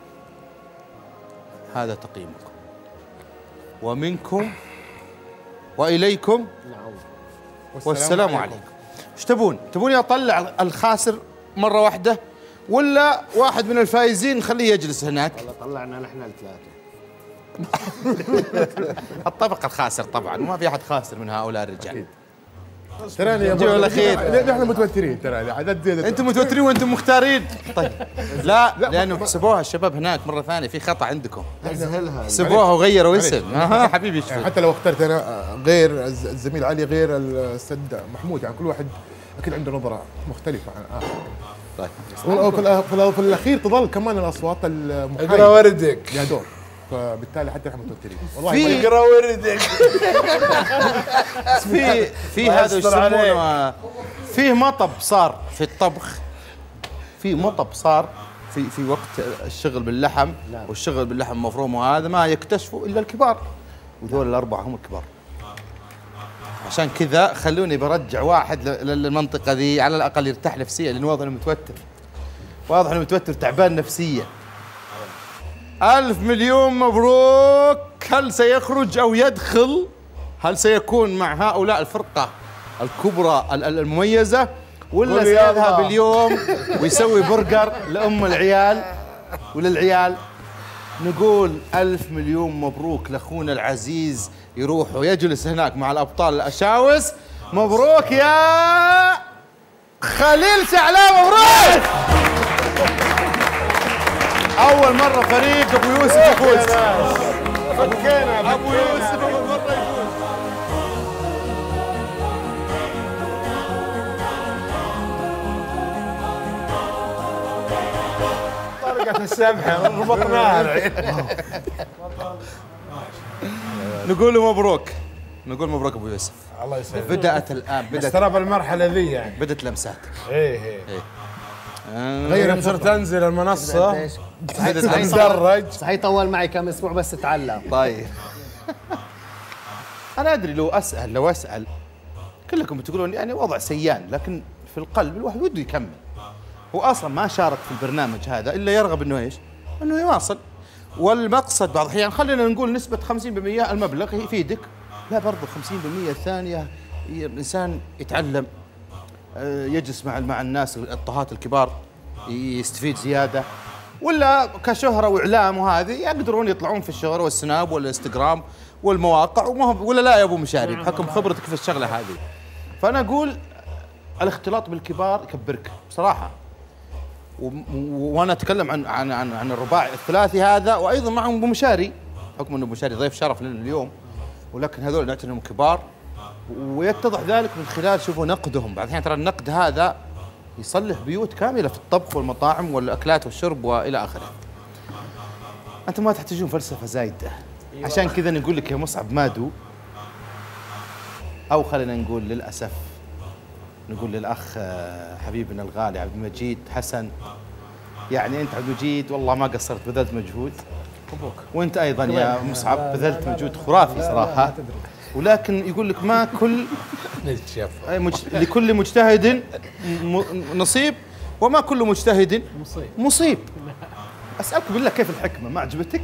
A: هذا تقييمكم ومنكم وإليكم والسلام عليكم. ايش تبون؟ تبوني اطلع الخاسر مره واحده ولا واحد من الفايزين نخليه يجلس هناك؟
K: والله طلعنا نحن الثلاثه.
A: الطبق الخاسر طبعا، وما في احد خاسر من هؤلاء الرجال.
N: تراني يا
A: ابو الخير
N: نحن متوترين، ترى عدد زياده.
A: انتم متوترين وانتم مختارين. طيب لا لانه حسبوها الشباب هناك مره ثانيه، في خطا عندكم. حسبوها وغيروا اسم. حبيبي
N: يعني حتى لو اخترت انا غير الزميل علي غير الاستاذ محمود، يعني كل واحد اكيد عنده نظره مختلفه عن الاخر. طيب في الاخير تظل كمان الاصوات المحايده.
C: اقرا وردك
N: يا دور، فبالتالي حتى احنا متوترين والله.
C: في اقرا وردك.
A: في هذا يسمونه فيه مطب صار في الطبخ، في مطب صار في وقت الشغل باللحم والشغل باللحم مفروم، وهذا ما يكتشفه الا الكبار، وذول الاربعه هم الكبار. عشان كذا خلوني برجع واحد للمنطقه ذي على الاقل يرتاح نفسيا، لانه واضح انه متوتر، واضح انه متوتر تعبان نفسيا. 1000 مليون مبروك. هل سيخرج أو يدخل؟ هل سيكون مع هؤلاء الفرقة الكبرى المميزة، ولا سيذهب اليوم ويسوي برجر لأم العيال وللعيال؟ نقول 1000 مليون مبروك لأخونا العزيز، يروح ويجلس هناك مع الأبطال الأشاوس. مبروك يا خليل شعلان، مبروك. أول مرة فريق أبو يوسف يفوز. فكينا أبو يوسف أول مرة يفوز.
C: طرقت السمحة ربطناها.
A: نقول له مبروك، نقول مبروك أبو يوسف.
C: الله يسلمك.
A: بدأت الآن، بدأت
C: ترى بالمرحلة ذي يعني
A: بدأت لمساتك.
C: ايه غير يوم صرت انزل المنصه
K: صحيح صحيح طول معي كم اسبوع بس اتعلم.
A: طيب انا ادري لو اسال كلكم بتقولون يعني وضع سيان، لكن في القلب الواحد وده يكمل. هو اصلا ما شارك في البرنامج هذا الا يرغب انه ايش؟ انه يواصل. والمقصد بعض الاحيان خلينا نقول نسبه 50% المبلغ يفيدك، لا برضه 50% الثانيه الانسان يتعلم، يجلس مع الناس الطهاة الكبار يستفيد زيادة، ولا كشهرة وإعلام وهذه يقدرون يطلعون في الشهرة والسناب والانستغرام والمواقع، ولا لا يا أبو مشاري بحكم خبرتك في الشغلة هذه. فأنا أقول الاختلاط بالكبار يكبرك بصراحة. وأنا أتكلم عن الرباعي الثلاثي هذا، وأيضا معهم أبو مشاري بحكم أن أبو مشاري ضيف شرف لنا اليوم، ولكن هذول نعتبرهم كبار. ويتضح ذلك من خلال شوفوا نقدهم. بعد الحين ترى النقد هذا يصلح بيوت كاملة في الطبخ والمطاعم والأكلات والشرب وإلى آخره. أنتم ما تحتاجون فلسفة زايدة، عشان كذا نقول لك يا مصعب مادو، او خلينا نقول للاسف نقول للاخ حبيبنا الغالي عبد المجيد حسن، يعني انت عبد المجيد والله ما قصرت، بذلت مجهود. وانت ايضا يا مصعب بذلت مجهود خرافي صراحه، ولكن يقول لك ما كل لكل مجتهد نصيب وما كل مجتهد مصيب. اسالك بالله كيف الحكمه ما عجبتك؟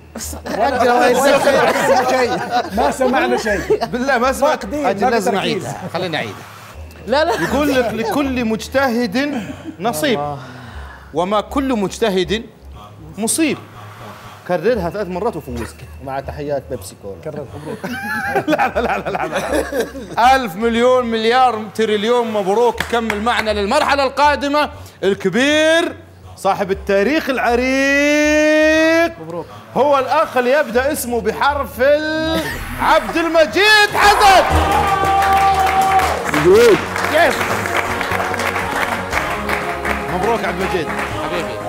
I: ما سمعنا شيء
A: بالله ما سمعت. اجل لازم اعيدها، خليني اعيدها.
G: لا
A: يقول لك لكل مجتهد نصيب وما كل مجتهد مصيب. كررها 3 مرات وفوزك.
L: مع تحيات بيبسي كولا.
I: كرر.
A: لا 1000 مليون مليار تريليون مبروك. يكمل معنا للمرحلة القادمة الكبير صاحب التاريخ العريق، مبروك، هو الأخ اللي يبدأ اسمه بحرف عبد المجيد حسن.
L: مبروك.
A: كيف؟ مبروك عبد المجيد حبيبي.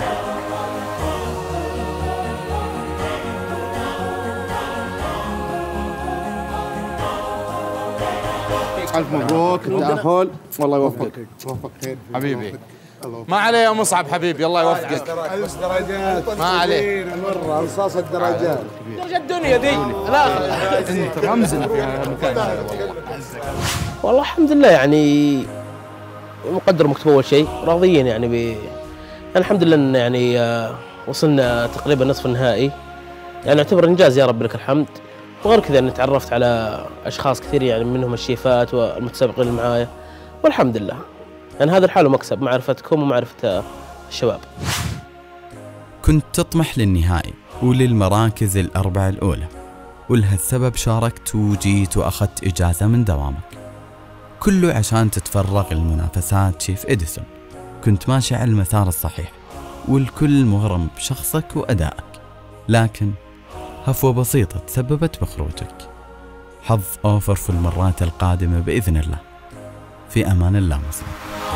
A: ألف مبروك التأهل، والله يوفقك. حبيبي ما عليه يا مصعب حبيبي، الله يوفقك.
K: 1000 درجات
A: ما عليه
K: مرة رصاص الدرجات.
G: درجة الدنيا دي. لا
A: انت رمزنا في هالمكان.
G: والله الحمد لله، يعني مقدر مكتوب اول شيء، راضيين يعني يعني الحمد لله ان يعني وصلنا تقريبا نصف النهائي، يعني اعتبر انجاز يا رب لك الحمد. وغير كذا اني تعرفت على اشخاص كثير، يعني منهم الشيفات والمتسابقين اللي معايا، والحمد لله يعني هذا الحال مكسب، معرفتكم ومعرفة الشباب.
F: كنت تطمح للنهائي وللمراكز ال4 الأولى، ولهالسبب شاركت وجيت وأخذت إجازة من دوامك، كله عشان تتفرغ المنافسات شيف إديسون. كنت ماشي على المسار الصحيح والكل مغرم بشخصك وأدائك، لكن هفوة بسيطة تسببت بخروجك. حظ أوفر في المرات القادمة بإذن الله. في أمان الله مصعب.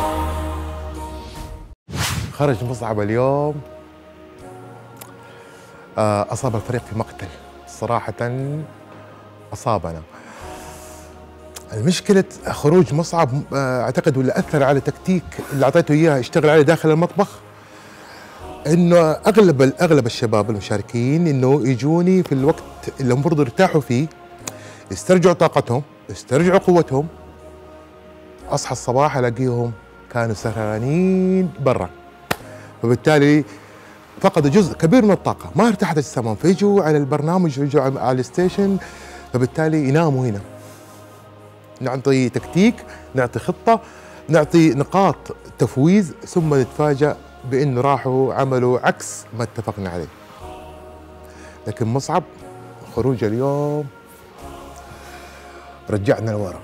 N: خرج مصعب اليوم أصاب الفريق في مقتل، صراحة أصابنا. المشكلة خروج مصعب أعتقد واللي أثر على تكتيك اللي أعطيته إياه يشتغل عليه داخل المطبخ، إنه أغلب الشباب المشاركين إنه يجوني في الوقت اللي المفروض يرتاحوا فيه، يسترجعوا طاقتهم، يسترجعوا قوتهم. أصحى الصباح ألاقيهم كانوا سهرانين برا، فبالتالي فقدوا جزء كبير من الطاقة، ما ارتاحت أجسامهم، فيجوا على البرنامج يجوا على الستيشن، فبالتالي يناموا هنا. نعطي تكتيك، نعطي خطة، نعطي نقاط تفويز، ثم نتفاجأ بأنه راحوا عملوا عكس ما اتفقنا عليه. لكن مصعب خروج اليوم رجعنا لورا.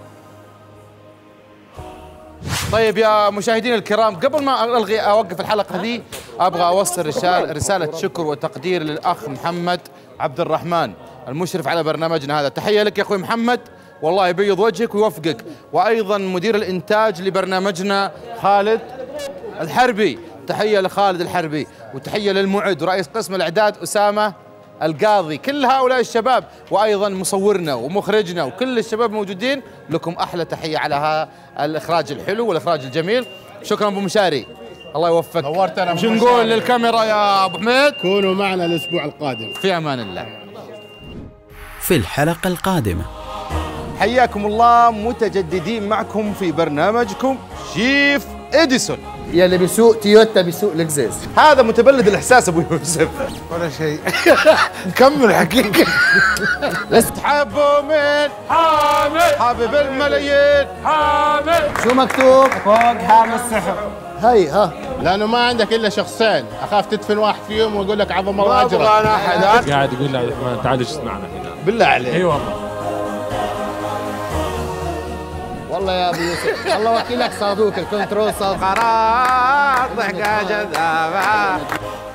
A: طيب يا مشاهدينا الكرام، قبل ما اوقف الحلقه دي ابغى اوصل رساله شكر وتقدير للاخ محمد عبد الرحمن المشرف على برنامجنا هذا. تحيه لك يا اخوي محمد، والله يبيض وجهك ويوفقك. وايضا مدير الانتاج لبرنامجنا خالد الحربي، تحيه لخالد الحربي، وتحيه للمعد ورئيس قسم الاعداد اسامه القاضي. كل هؤلاء الشباب، وايضا مصورنا ومخرجنا وكل الشباب موجودين، لكم احلى تحيه على هذا الاخراج الحلو والاخراج الجميل. شكرا ابو مشاري، الله يوفقك.
L: نورتنا.
A: شو نقول للكاميرا يا ابو حميد؟
L: كونوا معنا الاسبوع القادم.
A: في امان الله.
F: في الحلقة القادمة
A: حياكم الله متجددين معكم في برنامجكم شيف إديسون.
L: يلي بيسوق تويوتا بيسوق لكزس.
A: هذا متبلد الاحساس ابو يوسف.
N: ولا شيء. نكمل حقيقة.
A: تحبوا من حامد حبيب الملايين حامد.
L: شو مكتوب؟
J: فوق حامل السحر.
L: هي ها،
E: لانه ما عندك الا شخصين، اخاف تدفن واحد فيهم ويقول لك عظم الله اجرك.
A: ما ابغى احد
H: قاعد يقول لي عبد الرحمن تعال اسمعنا هنا
A: بالله عليك.
H: اي والله.
L: والله يا ابو يوسف الله وكيلك صادوك، الكنترول صادق.
A: قرار ضحكه جذابه.